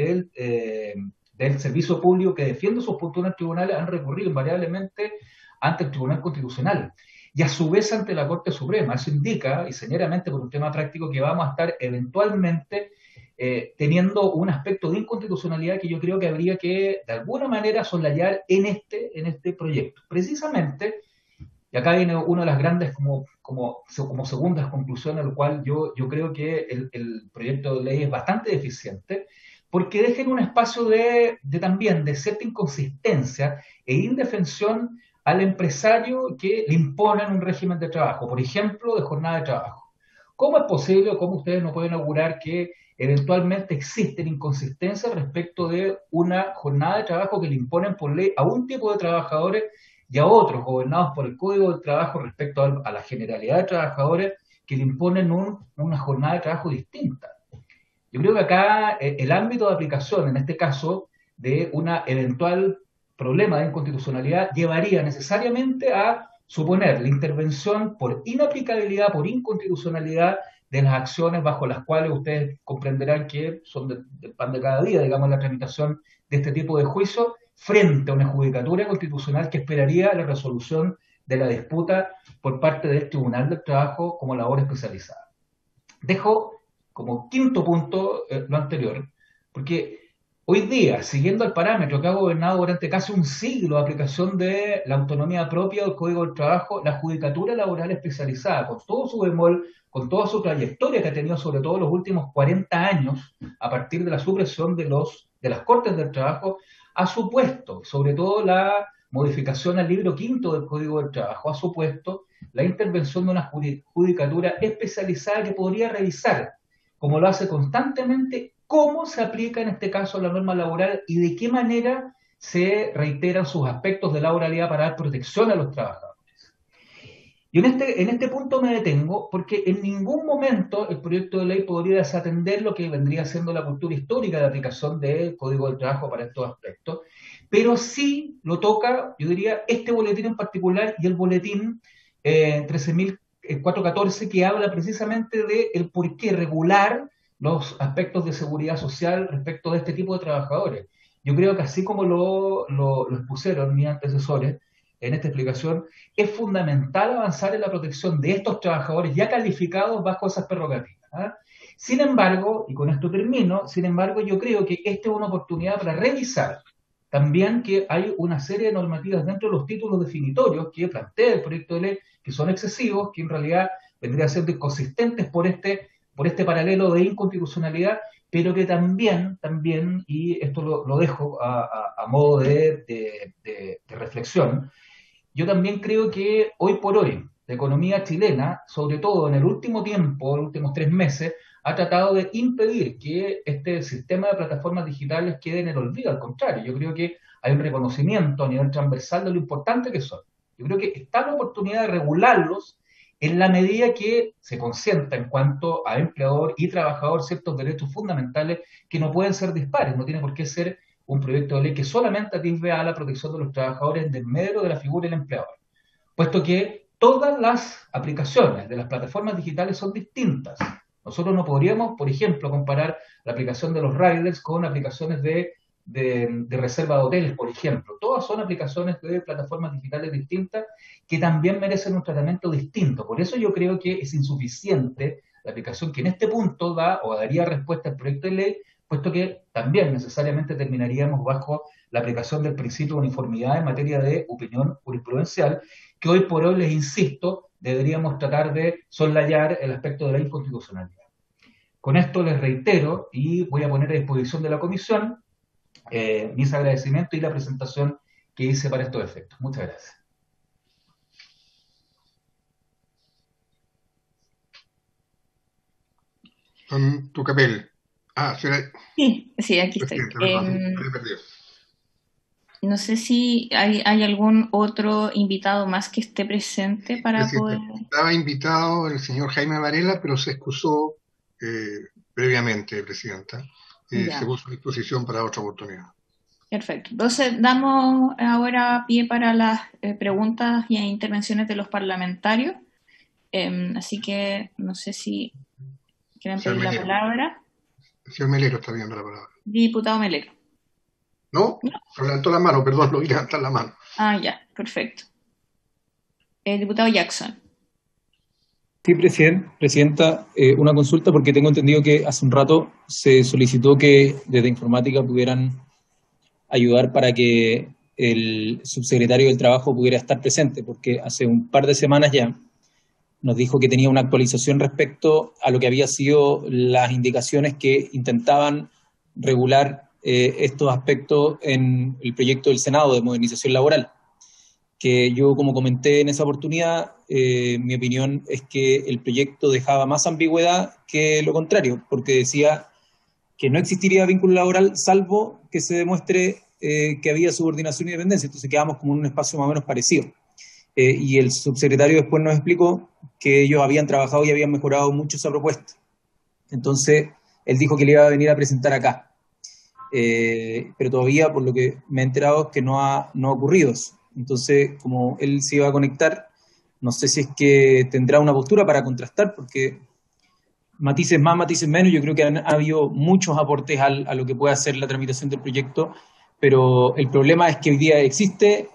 del servicio público que defiende sus puntos en el tribunal, han recurrido invariablemente ante el Tribunal Constitucional y a su vez ante la Corte Suprema. Eso indica, y señalamente por un tema práctico, que vamos a estar eventualmente teniendo un aspecto de inconstitucionalidad que yo creo que habría que de alguna manera soslayar en este proyecto. Precisamente, y acá viene una de las grandes como segundas conclusiones, al cual yo creo que el proyecto de ley es bastante deficiente, porque deja en un espacio también de cierta inconsistencia e indefensión al empresario que le imponen un régimen de trabajo, por ejemplo, de jornada de trabajo. ¿Cómo es posible o cómo ustedes no pueden augurar que eventualmente existen inconsistencias respecto de una jornada de trabajo que le imponen por ley a un tipo de trabajadores y a otros gobernados por el Código del Trabajo respecto a la generalidad de trabajadores que le imponen una jornada de trabajo distinta? Yo creo que acá el ámbito de aplicación, en este caso, de una eventual problema de inconstitucionalidad, llevaría necesariamente a suponer la intervención por inaplicabilidad, por inconstitucionalidad de las acciones bajo las cuales ustedes comprenderán que son del pan de cada día, digamos, la tramitación de este tipo de juicios, frente a una judicatura constitucional que esperaría la resolución de la disputa por parte del Tribunal del Trabajo como labor especializada. Dejo como quinto punto lo anterior, porque hoy día, siguiendo el parámetro que ha gobernado durante casi un siglo de aplicación de la autonomía propia del Código del Trabajo, la judicatura laboral especializada, con todo su bemol, con toda su trayectoria que ha tenido sobre todo los últimos 40 años, a partir de la supresión de las Cortes del Trabajo, ha supuesto, sobre todo la modificación al libro quinto del Código del Trabajo, ha supuesto la intervención de una judicatura especializada que podría revisar, como lo hace constantemente, cómo se aplica en este caso la norma laboral y de qué manera se reiteran sus aspectos de laboralidad para dar protección a los trabajadores. Y en este punto me detengo porque en ningún momento el proyecto de ley podría desatender lo que vendría siendo la cultura histórica de aplicación del Código del Trabajo para estos aspectos, pero sí lo toca, yo diría, este boletín en particular y el boletín 13.414, que habla precisamente de el por qué regular los aspectos de seguridad social respecto de este tipo de trabajadores. Yo creo que así como lo expusieron mis antecesores en esta explicación, es fundamental avanzar en la protección de estos trabajadores ya calificados bajo esas prerrogativas, ¿eh? Sin embargo, y con esto termino, yo creo que esta es una oportunidad para revisar también que hay una serie de normativas dentro de los títulos definitorios que plantea el proyecto de ley que son excesivos, que en realidad vendrían siendo inconsistentes por este paralelo de inconstitucionalidad, pero que también, y esto lo dejo a modo de reflexión, yo también creo que hoy por hoy la economía chilena, sobre todo en el último tiempo, los últimos 3 meses, ha tratado de impedir que este sistema de plataformas digitales quede en el olvido. Al contrario, yo creo que hay un reconocimiento a nivel transversal de lo importante que son. Yo creo que está la oportunidad de regularlos en la medida que se consienta en cuanto a empleador y trabajador ciertos derechos fundamentales que no pueden ser dispares. No tiene por qué ser un proyecto de ley que solamente atiende a la protección de los trabajadores del medio de la figura del empleador, puesto que todas las aplicaciones de las plataformas digitales son distintas. Nosotros no podríamos, por ejemplo, comparar la aplicación de los riders con aplicaciones de reserva de hoteles, por ejemplo. Todas son aplicaciones de plataformas digitales distintas que también merecen un tratamiento distinto. Por eso yo creo que es insuficiente la aplicación que en este punto da o daría respuesta al proyecto de ley, puesto que también necesariamente terminaríamos bajo la aplicación del principio de uniformidad en materia de opinión jurisprudencial, que hoy por hoy, les insisto, deberíamos tratar de soslayar el aspecto de la inconstitucionalidad. Con esto les reitero y voy a poner a disposición de la comisión mis agradecimientos y la presentación que hice para estos efectos. Muchas gracias. Don Tucapel, Señora Sí, aquí estoy. Presidenta, perdón, me he perdido. No sé si hay algún otro invitado más que esté presente para poder... Estaba invitado el señor Jaime Varela, pero se excusó previamente, Presidenta. Ya. Se puso a disposición para otra oportunidad. Perfecto. Entonces, damos ahora pie para las preguntas y intervenciones de los parlamentarios. Así que no sé si quieren pedir la palabra. El señor Melero está viendo la palabra. Diputado Melero. ¿No? Levantó la mano, perdón, no vi levantar la mano. Ya, perfecto. Diputado Jackson. Sí, Presidenta, una consulta porque tengo entendido que hace un rato se solicitó que desde Informática pudieran ayudar para que el subsecretario del Trabajo pudiera estar presente, porque hace un par de semanas ya nos dijo que tenía una actualización respecto a lo que había sido las indicaciones que intentaban regular estos aspectos en el proyecto del Senado de modernización laboral, que yo, como comenté en esa oportunidad, mi opinión es que el proyecto dejaba más ambigüedad que lo contrario, porque decía que no existiría vínculo laboral salvo que se demuestre que había subordinación y dependencia. Entonces quedamos como en un espacio más o menos parecido. Y el subsecretario después nos explicó que ellos habían trabajado y habían mejorado mucho esa propuesta. Entonces él dijo que le iba a venir a presentar acá. Pero todavía, por lo que me he enterado, es que no ha ocurrido eso. Entonces, como él se iba a conectar, no sé si es que tendrá una postura para contrastar, porque matices más, matices menos, yo creo que ha habido muchos aportes a lo que puede hacer la tramitación del proyecto, pero el problema es que hoy día existe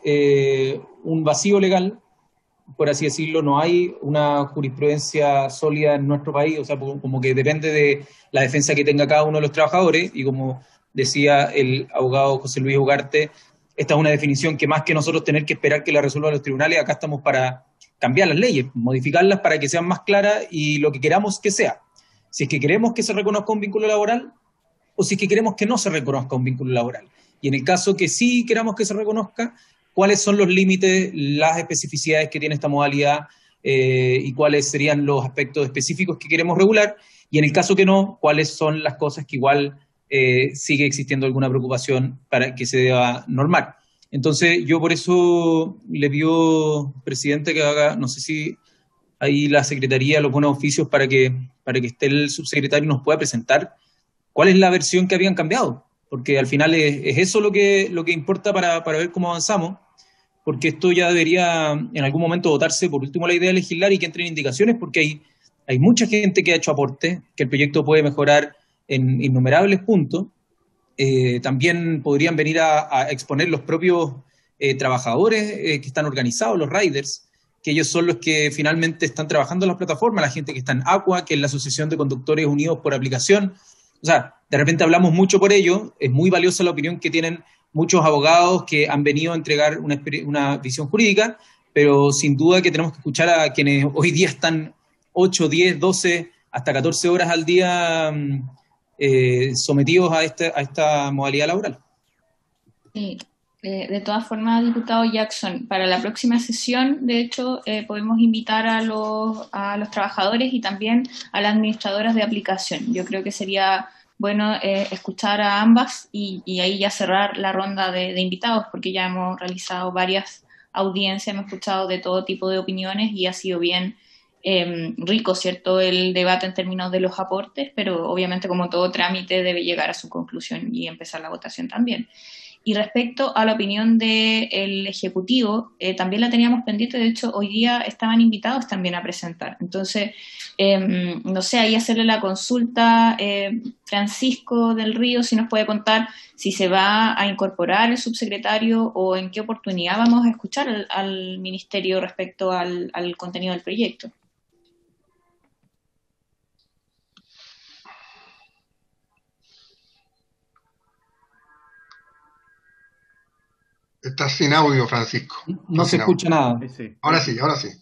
un vacío legal, por así decirlo, no hay una jurisprudencia sólida en nuestro país, o sea, como que depende de la defensa que tenga cada uno de los trabajadores, y como decía el abogado José Luis Ugarte, esta es una definición que más que nosotros tener que esperar que la resuelvan los tribunales, acá estamos para cambiar las leyes, modificarlas para que sean más claras y lo que queramos que sea. Si es que queremos que se reconozca un vínculo laboral o si es que queremos que no se reconozca un vínculo laboral. Y en el caso que sí queramos que se reconozca, ¿cuáles son los límites, las especificidades que tiene esta modalidad y cuáles serían los aspectos específicos que queremos regular? Y en el caso que no, ¿cuáles son las cosas que igual sigue existiendo alguna preocupación para que se deba normar? Entonces, yo por eso le pido, Presidente, que haga, no sé si ahí la Secretaría, los buenos oficios, para que esté el subsecretario y nos pueda presentar cuál es la versión que habían cambiado, porque al final es eso lo que importa para ver cómo avanzamos, porque esto ya debería en algún momento votarse por último la idea de legislar y que entren indicaciones, porque hay mucha gente que ha hecho aportes, que el proyecto puede mejorar en innumerables puntos. También podrían venir a exponer los propios trabajadores que están organizados, los riders, que ellos son los que finalmente están trabajando en las plataformas, la gente que está en ACUA, que es la Asociación de Conductores Unidos por Aplicación. O sea, de repente hablamos mucho por ello, es muy valiosa la opinión que tienen muchos abogados que han venido a entregar una visión jurídica, pero sin duda que tenemos que escuchar a quienes hoy día están 8, 10, 12, hasta 14 horas al día sometidos a esta modalidad laboral. Sí. De todas formas, diputado Jackson, para la próxima sesión, de hecho, podemos invitar a los trabajadores y también a las administradoras de aplicación. Yo creo que sería bueno escuchar a ambas y ahí ya cerrar la ronda de invitados, porque ya hemos realizado varias audiencias, hemos escuchado de todo tipo de opiniones y ha sido bien rico, ¿cierto?, el debate en términos de los aportes, pero obviamente como todo trámite debe llegar a su conclusión y empezar la votación también. Y respecto a la opinión del Ejecutivo, también la teníamos pendiente, de hecho hoy día estaban invitados también a presentar. Entonces, no sé, ahí hacerle la consulta, Francisco del Río, si nos puede contar si se va a incorporar el subsecretario o en qué oportunidad vamos a escuchar al Ministerio respecto al contenido del proyecto. Estás sin audio, Francisco. No se escucha nada. Sí. Ahora sí, ahora sí.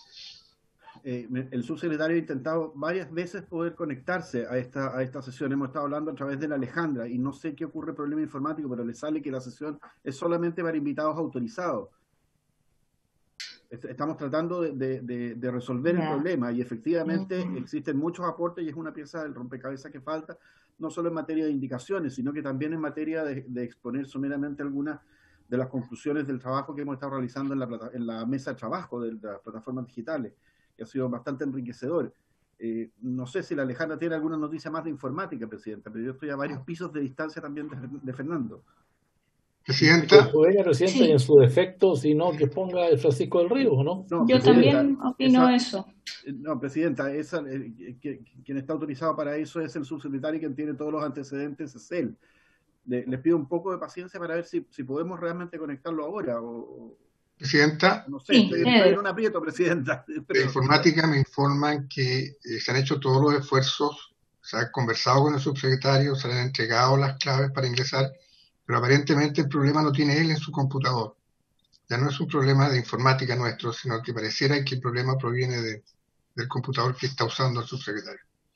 El subsecretario ha intentado varias veces poder conectarse a esta sesión. Hemos estado hablando a través de la Alejandra y no sé qué ocurre, problema informático, pero le sale que la sesión es solamente para invitados autorizados. Estamos tratando de resolver el problema y efectivamente existen muchos aportes y es una pieza del rompecabezas que falta, no solo en materia de indicaciones, sino que también en materia de exponer someramente algunas de las conclusiones del trabajo que hemos estado realizando en la mesa de trabajo de las plataformas digitales, que ha sido bastante enriquecedor. No sé si la Alejandra tiene alguna noticia más de informática, Presidenta, pero yo estoy a varios pisos de distancia también de Fernando. Presidenta. Presidenta, sí. Y en su defecto, si no, que ponga el Francisco del Río, ¿no? Yo también opino eso. No, Presidenta, quien está autorizado para eso es el subsecretario, quien tiene todos los antecedentes es él. Les pido un poco de paciencia para ver si podemos realmente conectarlo ahora. Presidenta. No sé, estoy en un aprieto, Presidenta. De informática me informan que se han hecho todos los esfuerzos, se ha conversado con el subsecretario, se le han entregado las claves para ingresar, pero aparentemente el problema lo tiene él en su computador. Ya no es un problema de informática nuestro, sino que pareciera que el problema proviene del computador que está usando el subsecretario.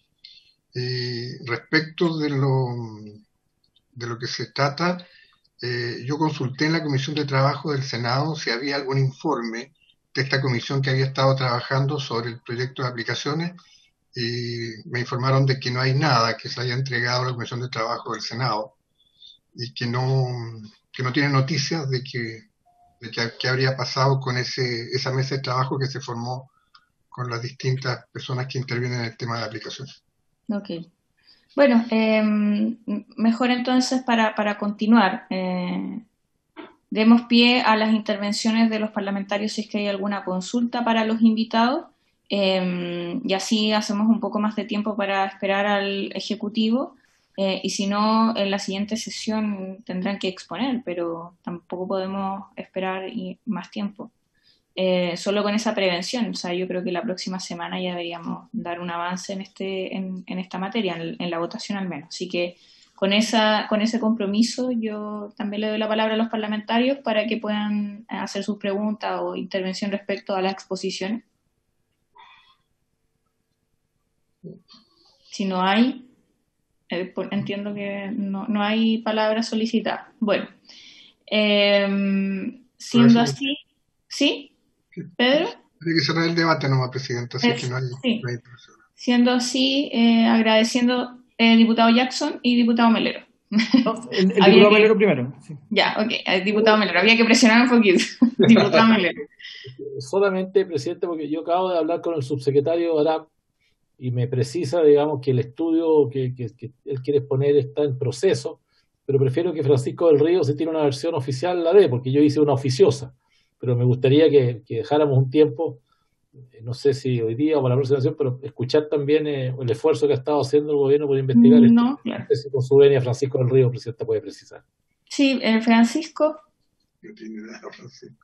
Respecto de lo que se trata, yo consulté en la Comisión de Trabajo del Senado si había algún informe de esta comisión que había estado trabajando sobre el proyecto de aplicaciones y me informaron de que no hay nada que se haya entregado a la Comisión de Trabajo del Senado y que no tiene noticias de qué habría pasado con esa mesa de trabajo que se formó con las distintas personas que intervienen en el tema de aplicaciones. Ok. Bueno, mejor entonces para continuar, demos pie a las intervenciones de los parlamentarios si es que hay alguna consulta para los invitados y así hacemos un poco más de tiempo para esperar al Ejecutivo. Y si no, en la siguiente sesión tendrán que exponer, pero tampoco podemos esperar más tiempo. Solo con esa prevención, o sea, yo creo que la próxima semana ya deberíamos dar un avance en esta materia, en la votación al menos. Así que con ese compromiso yo también le doy la palabra a los parlamentarios para que puedan hacer sus preguntas o intervención respecto a las exposiciones. Si no hay... entiendo que no hay palabras solicitadas. Bueno, siendo así, ¿sí? ¿Pedro? Hay que cerrar el debate nomás, Presidenta, así que no hay siendo así, agradeciendo diputado Jackson y diputado Melero. El diputado Melero primero. Sí. Ya, ok, el diputado Melero, había que presionar un poquito. Diputado Melero. Solamente, Presidente, porque yo acabo de hablar con el subsecretario Arap y me precisa, digamos, que el estudio que él quiere exponer está en proceso, pero prefiero que Francisco del Río, si tiene una versión oficial, la dé, porque yo hice una oficiosa, pero me gustaría que dejáramos un tiempo, no sé si hoy día o para la próxima sesión, pero escuchar también el esfuerzo que ha estado haciendo el gobierno por investigar esto. Claro. No sé si con su venia Francisco del Río, Presidente, puede precisar. Sí, Francisco. No tiene nada, Francisco.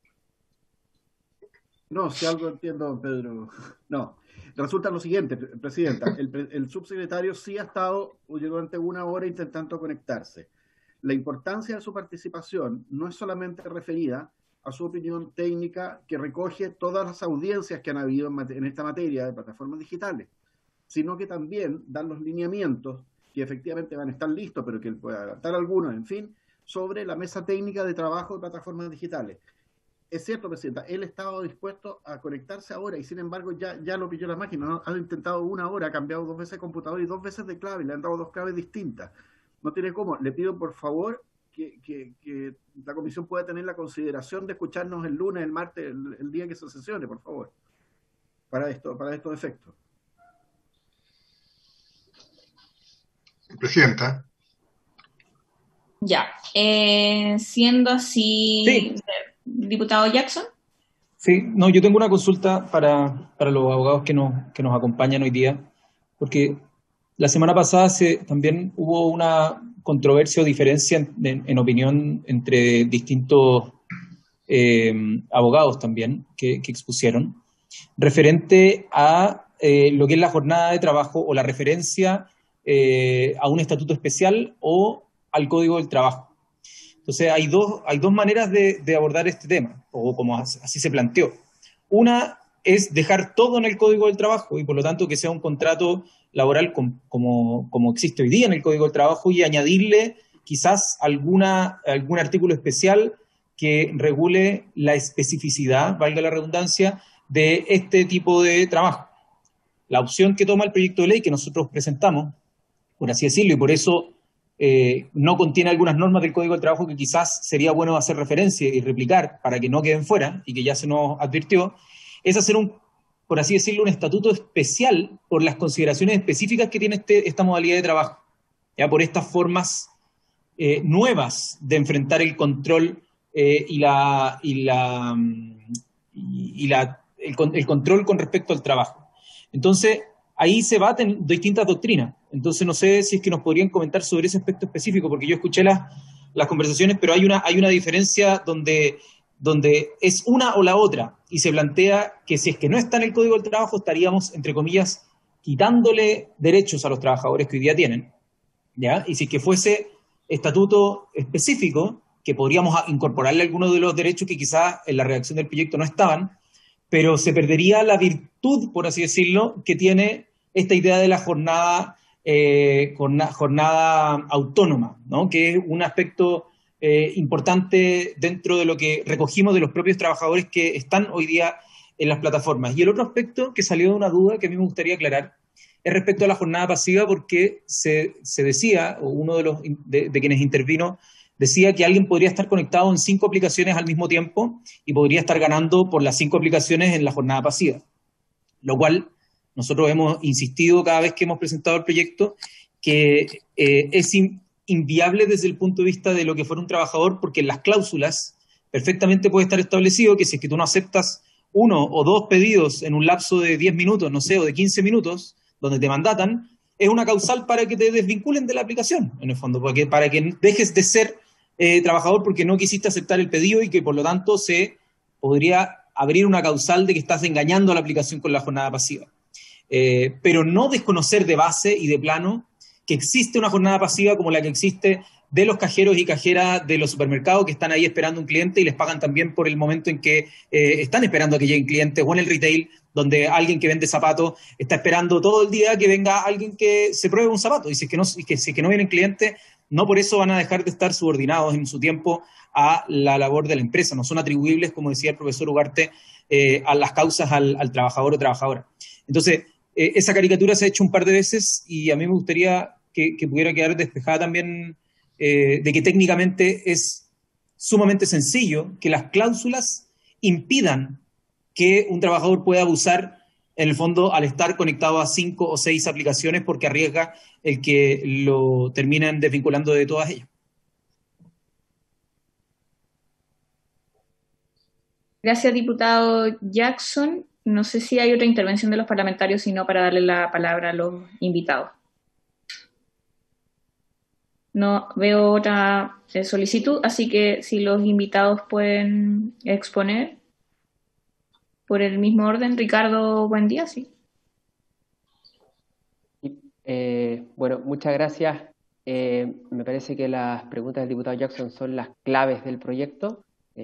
No, si algo entiendo, Pedro. No. Resulta lo siguiente, Presidenta, el subsecretario sí ha estado durante una hora intentando conectarse. La importancia de su participación no es solamente referida a su opinión técnica que recoge todas las audiencias que han habido en esta materia de plataformas digitales, sino que también dan los lineamientos que efectivamente van a estar listos, pero que él puede adelantar algunos, en fin, sobre la mesa técnica de trabajo de plataformas digitales. Es cierto, Presidenta, él estaba dispuesto a conectarse ahora y sin embargo ya lo pilló la máquina, ¿no? Ha intentado una hora, ha cambiado 2 veces el computador y 2 veces de clave, le han dado 2 claves distintas. No tiene cómo. Le pido por favor que la comisión pueda tener la consideración de escucharnos el lunes, el martes, el día que se sesione, por favor, para estos efectos. Presidenta. Ya, siendo así... Sí. Diputado Jackson. Sí, no, yo tengo una consulta para los abogados que nos acompañan hoy día, porque la semana pasada también hubo una controversia o diferencia en opinión entre distintos abogados también que expusieron, referente a lo que es la jornada de trabajo o la referencia a un estatuto especial o al Código del Trabajo. Entonces hay dos maneras de abordar este tema, o como así se planteó. Una es dejar todo en el Código del Trabajo y por lo tanto que sea un contrato laboral como existe hoy día en el Código del Trabajo y añadirle quizás algún artículo especial que regule la especificidad, valga la redundancia, de este tipo de trabajo. La opción que toma el proyecto de ley que nosotros presentamos, por así decirlo, y por eso no contiene algunas normas del Código del Trabajo que quizás sería bueno hacer referencia y replicar para que no queden fuera, y que ya se nos advirtió, es hacer por así decirlo, un estatuto especial por las consideraciones específicas que tiene esta modalidad de trabajo, ya por estas formas nuevas de enfrentar el control el control con respecto al trabajo. Entonces, ahí se baten distintas doctrinas. Entonces, no sé si es que nos podrían comentar sobre ese aspecto específico, porque yo escuché las conversaciones, pero hay una diferencia donde es una o la otra, y se plantea que si es que no está en el Código del Trabajo, estaríamos, entre comillas, quitándole derechos a los trabajadores que hoy día tienen, ¿ya? Y si es que fuese estatuto específico, que podríamos incorporarle algunos de los derechos que quizás en la redacción del proyecto no estaban, pero se perdería la virtud, por así decirlo, que tiene esta idea de la jornada autónoma, ¿no? Que es un aspecto importante dentro de lo que recogimos de los propios trabajadores que están hoy día en las plataformas. Y el otro aspecto que salió de una duda que a mí me gustaría aclarar es respecto a la jornada pasiva, porque se decía, o uno de quienes intervino, decía que alguien podría estar conectado en 5 aplicaciones al mismo tiempo y podría estar ganando por las 5 aplicaciones en la jornada pasiva. Lo cual nosotros hemos insistido cada vez que hemos presentado el proyecto que es inviable desde el punto de vista de lo que fuera un trabajador, porque en las cláusulas perfectamente puede estar establecido que si es que tú no aceptas 1 o 2 pedidos en un lapso de 10 minutos, no sé, o de 15 minutos, donde te mandatan, es una causal para que te desvinculen de la aplicación, en el fondo, para que dejes de ser trabajador porque no quisiste aceptar el pedido, y que por lo tanto se podría abrir una causal de que estás engañando a la aplicación con la jornada pasiva. Pero no desconocer de base y de plano que existe una jornada pasiva como la que existe de los cajeros y cajeras de los supermercados que están ahí esperando un cliente y les pagan también por el momento en que están esperando a que lleguen clientes, o en el retail, donde alguien que vende zapatos está esperando todo el día que venga alguien que se pruebe un zapato, y si es que no vienen clientes, no por eso van a dejar de estar subordinados en su tiempo a la labor de la empresa, no son atribuibles, como decía el profesor Ugarte, a las causas al trabajador o trabajadora. Entonces, esa caricatura se ha hecho un par de veces, y a mí me gustaría que pudiera quedar despejada también de que técnicamente es sumamente sencillo que las cláusulas impidan que un trabajador pueda abusar, en el fondo, al estar conectado a 5 o 6 aplicaciones, porque arriesga el que lo terminen desvinculando de todas ellas. Gracias, diputado Jackson. No sé si hay otra intervención de los parlamentarios, sino para darle la palabra a los invitados. No veo otra solicitud, así que si los invitados pueden exponer por el mismo orden. Ricardo, buen día, sí. Bueno, muchas gracias. Me parece que las preguntas del diputado Jackson son las claves del proyecto.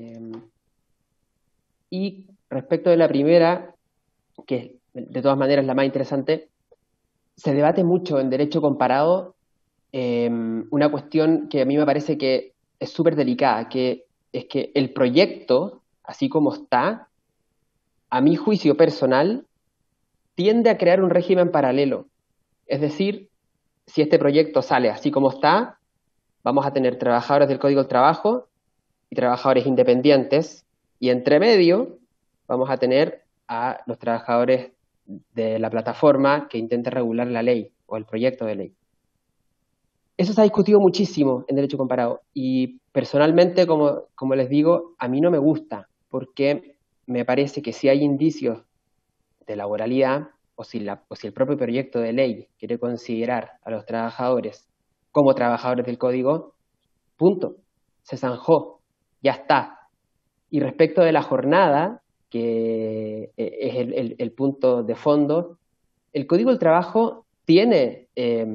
Y respecto de la primera, que de todas maneras es la más interesante, se debate mucho en derecho comparado una cuestión que a mí me parece que es súper delicada, que es que el proyecto, así como está, a mi juicio personal, tiende a crear un régimen paralelo. Es decir, si este proyecto sale así como está, vamos a tener trabajadores del Código del Trabajo y trabajadores independientes, y entre medio vamos a tener a los trabajadores de la plataforma que intente regular la ley o el proyecto de ley. Eso se ha discutido muchísimo en derecho comparado, y personalmente, como les digo, a mí no me gusta, porque me parece que si hay indicios de laboralidad, o si el propio proyecto de ley quiere considerar a los trabajadores como trabajadores del código, punto, se zanjó, ya está. Y respecto de la jornada, que es el punto de fondo, el Código del Trabajo tiene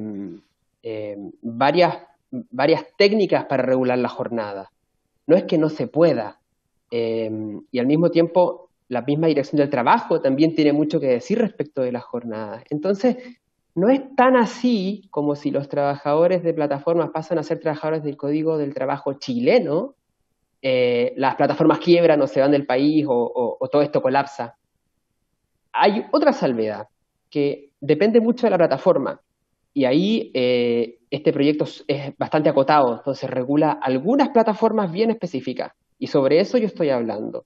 varias técnicas para regular la jornada. No es que no se pueda. Y al mismo tiempo, la misma Dirección del Trabajo también tiene mucho que decir respecto de las jornadas. Entonces, no es tan así como si los trabajadores de plataformas pasan a ser trabajadores del Código del Trabajo chileno, las plataformas quiebran o se van del país o todo esto colapsa. Hay otra salvedad que depende mucho de la plataforma y ahí este proyecto es bastante acotado, entonces regula algunas plataformas bien específicas y sobre eso yo estoy hablando.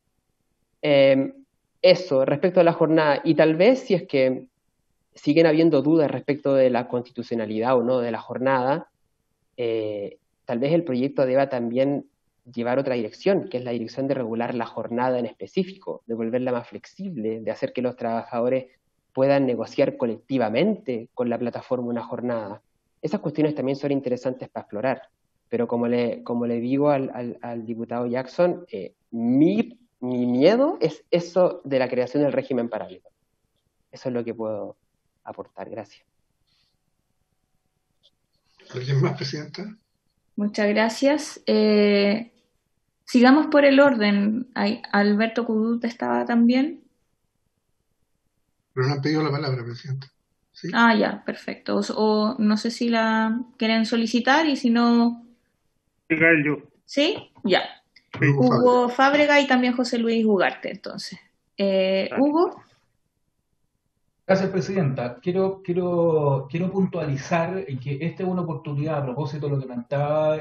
Eso, respecto a la jornada, y tal vez si es que siguen habiendo dudas respecto de la constitucionalidad o no de la jornada, tal vez el proyecto deba también llevar otra dirección, que es la dirección de regular la jornada en específico, de volverla más flexible, de hacer que los trabajadores puedan negociar colectivamente con la plataforma una jornada. Esas cuestiones también son interesantes para explorar, pero como le digo al diputado Jackson, mi miedo es eso de la creación del régimen paralelo. Eso es lo que puedo aportar. Gracias. ¿Alguien más, Presidenta? Muchas gracias. Sigamos por el orden. Alberto Cudut estaba también. Pero no han pedido la palabra, Presidenta. ¿Sí? Ah, ya, perfecto. O no sé si la quieren solicitar y si no... Yo. ¿Sí? Ya. Sí. Hugo Fábrega y también José Luis Ugarte, entonces. Hugo. Gracias, Presidenta. Quiero puntualizar que esta es una oportunidad, a propósito de lo que comentaba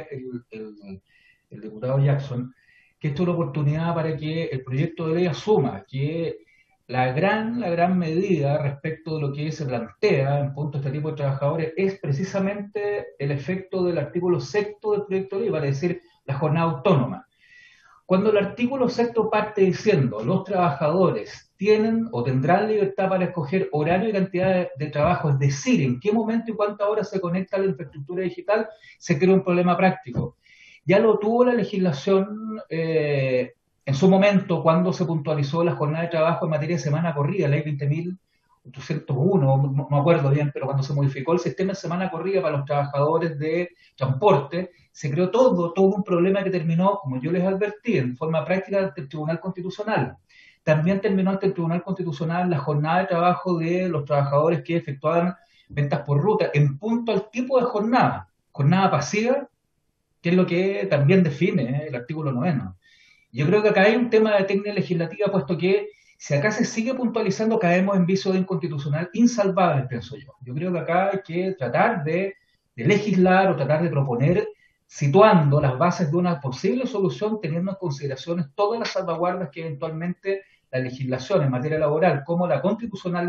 el diputado Jackson, que esta es una oportunidad para que el proyecto de ley asuma que la gran medida respecto de lo que se plantea en punto a este tipo de trabajadores es precisamente el efecto del artículo 6º del proyecto de ley, vale decir, la jornada autónoma. Cuando el artículo 6º parte diciendo los trabajadores tienen o tendrán libertad para escoger horario y cantidad de trabajo, es decir, en qué momento y cuántas horas se conecta a la infraestructura digital, se crea un problema práctico. Ya lo tuvo la legislación en su momento cuando se puntualizó la jornada de trabajo en materia de semana corrida, ley 20.801, no me acuerdo bien, pero cuando se modificó el sistema de semana corrida para los trabajadores de transporte, se creó todo un problema que terminó, como yo les advertí, en forma práctica ante el Tribunal Constitucional. También terminó ante el Tribunal Constitucional la jornada de trabajo de los trabajadores que efectuaban ventas por ruta, en punto al tipo de jornada pasiva, que es lo que también define el artículo 9º. Yo creo que acá hay un tema de técnica legislativa, puesto que si acá se sigue puntualizando, caemos en vicio de inconstitucional insalvable, pienso yo. Yo creo que acá hay que tratar de legislar o tratar de proponer, situando las bases de una posible solución, teniendo en consideración todas las salvaguardas que eventualmente la legislación en materia laboral, como la constitucional,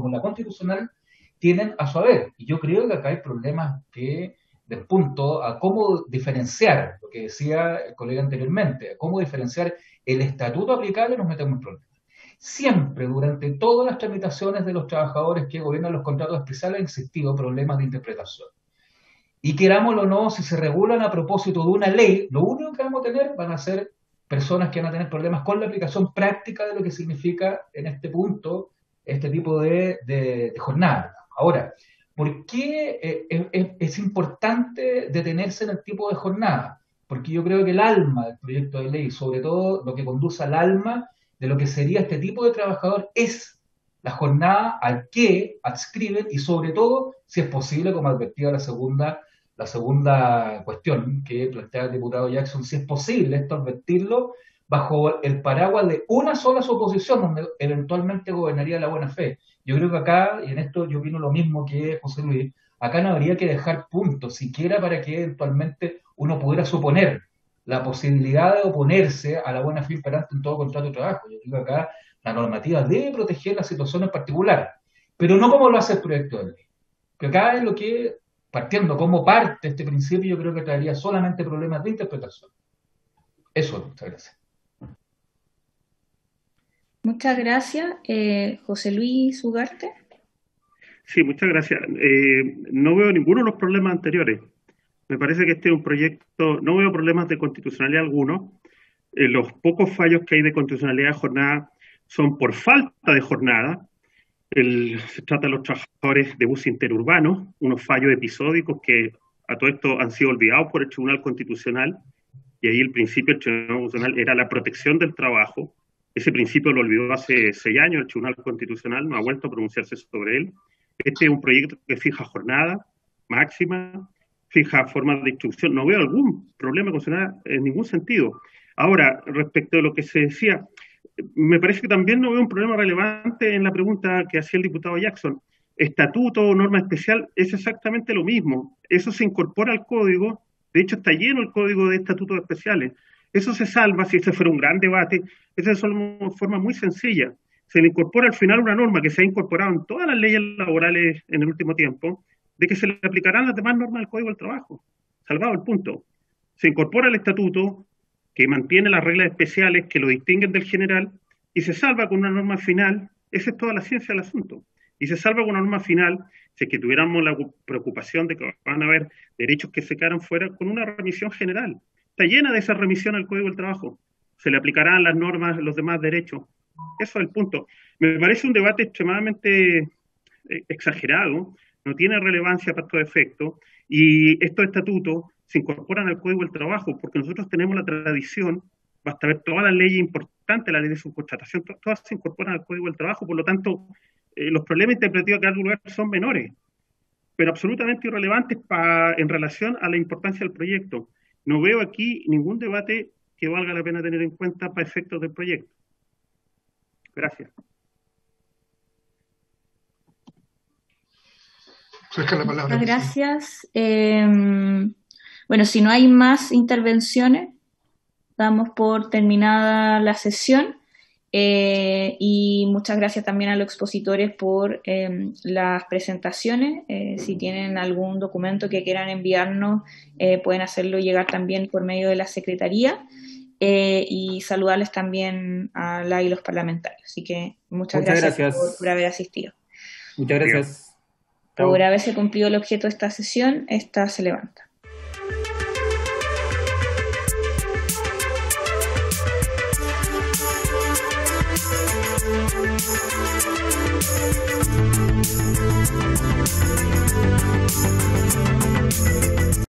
tienen a su haber. Y yo creo que acá hay problemas que, del punto a cómo diferenciar, lo que decía el colega anteriormente, a cómo diferenciar el estatuto aplicable, nos metemos en problemas. Siempre, durante todas las tramitaciones de los trabajadores que gobiernan los contratos especiales, han existido problemas de interpretación. Y querámoslo o no, si se regulan a propósito de una ley, lo único que vamos a tener van a ser personas que van a tener problemas con la aplicación práctica de lo que significa en este punto este tipo de jornada. Ahora, ¿por qué es importante detenerse en el tipo de jornada? Porque yo creo que el alma del proyecto de ley, sobre todo lo que conduce al alma de lo que sería este tipo de trabajador, es la jornada al que adscriben y sobre todo, si es posible, como advertía la segunda cuestión que plantea el diputado Jackson, si es posible esto advertirlo bajo el paraguas de una sola suposición donde eventualmente gobernaría la buena fe. Yo creo que acá, y en esto yo opino lo mismo que José Luis, acá no habría que dejar puntos, siquiera para que eventualmente uno pudiera suponer la posibilidad de oponerse a la buena fe imperante en todo contrato de trabajo. Yo digo acá, la normativa debe proteger las situaciones particulares, pero no como lo hace el proyecto de ley. Que acá es lo que, partiendo como parte este principio, yo creo que traería solamente problemas de interpretación. Eso, muchas gracias. Muchas gracias. José Luis Ugarte. Sí, muchas gracias. No veo ninguno de los problemas anteriores. Me parece que este es un proyecto, no veo problemas de constitucionalidad alguno. Los pocos fallos que hay de constitucionalidad de jornada son por falta de jornada. Se trata de los trabajadores de bus interurbanos, unos fallos episódicos que a todo esto han sido olvidados por el Tribunal Constitucional, y ahí el principio del Tribunal Constitucional era la protección del trabajo. Ese principio lo olvidó hace 6 años el Tribunal Constitucional, no ha vuelto a pronunciarse sobre él. Este es un proyecto que fija jornada máxima, fija formas de instrucción. No veo algún problema constitucional en ningún sentido. Ahora, respecto a lo que se decía, me parece que también no veo un problema relevante en la pregunta que hacía el diputado Jackson. Estatuto o norma especial es exactamente lo mismo. Eso se incorpora al código, de hecho está lleno el código de estatutos especiales. Eso se salva, si ese fuera un gran debate, esa es una forma muy sencilla. Se le incorpora al final una norma que se ha incorporado en todas las leyes laborales en el último tiempo, de que se le aplicarán las demás normas del Código del Trabajo. Salvado el punto. Se incorpora el estatuto que mantiene las reglas especiales que lo distinguen del general y se salva con una norma final. Esa es toda la ciencia del asunto. Y se salva con una norma final, si es que tuviéramos la preocupación de que van a haber derechos que se quedaran fuera, con una remisión general. Está llena de esa remisión al Código del Trabajo. Se le aplicarán las normas, los demás derechos. Eso es el punto. Me parece un debate extremadamente exagerado, no tiene relevancia para estos efectos, y estos estatutos se incorporan al Código del Trabajo, porque nosotros tenemos la tradición, basta ver todas las leyes importantes, la ley de subcontratación, todas se incorporan al Código del Trabajo, por lo tanto, los problemas interpretativos que hay en lugar son menores, pero absolutamente irrelevantes en relación a la importancia del proyecto. No veo aquí ningún debate que valga la pena tener en cuenta para efectos del proyecto. Gracias. Muchas gracias. Bueno, si no hay más intervenciones, damos por terminada la sesión. Y muchas gracias también a los expositores por las presentaciones. Si tienen algún documento que quieran enviarnos, pueden hacerlo llegar también por medio de la Secretaría. Y saludarles también a la y los parlamentarios. Así que muchas gracias. Por haber asistido. Muchas gracias. Por haberse cumplido el objeto de esta sesión, esta se levanta.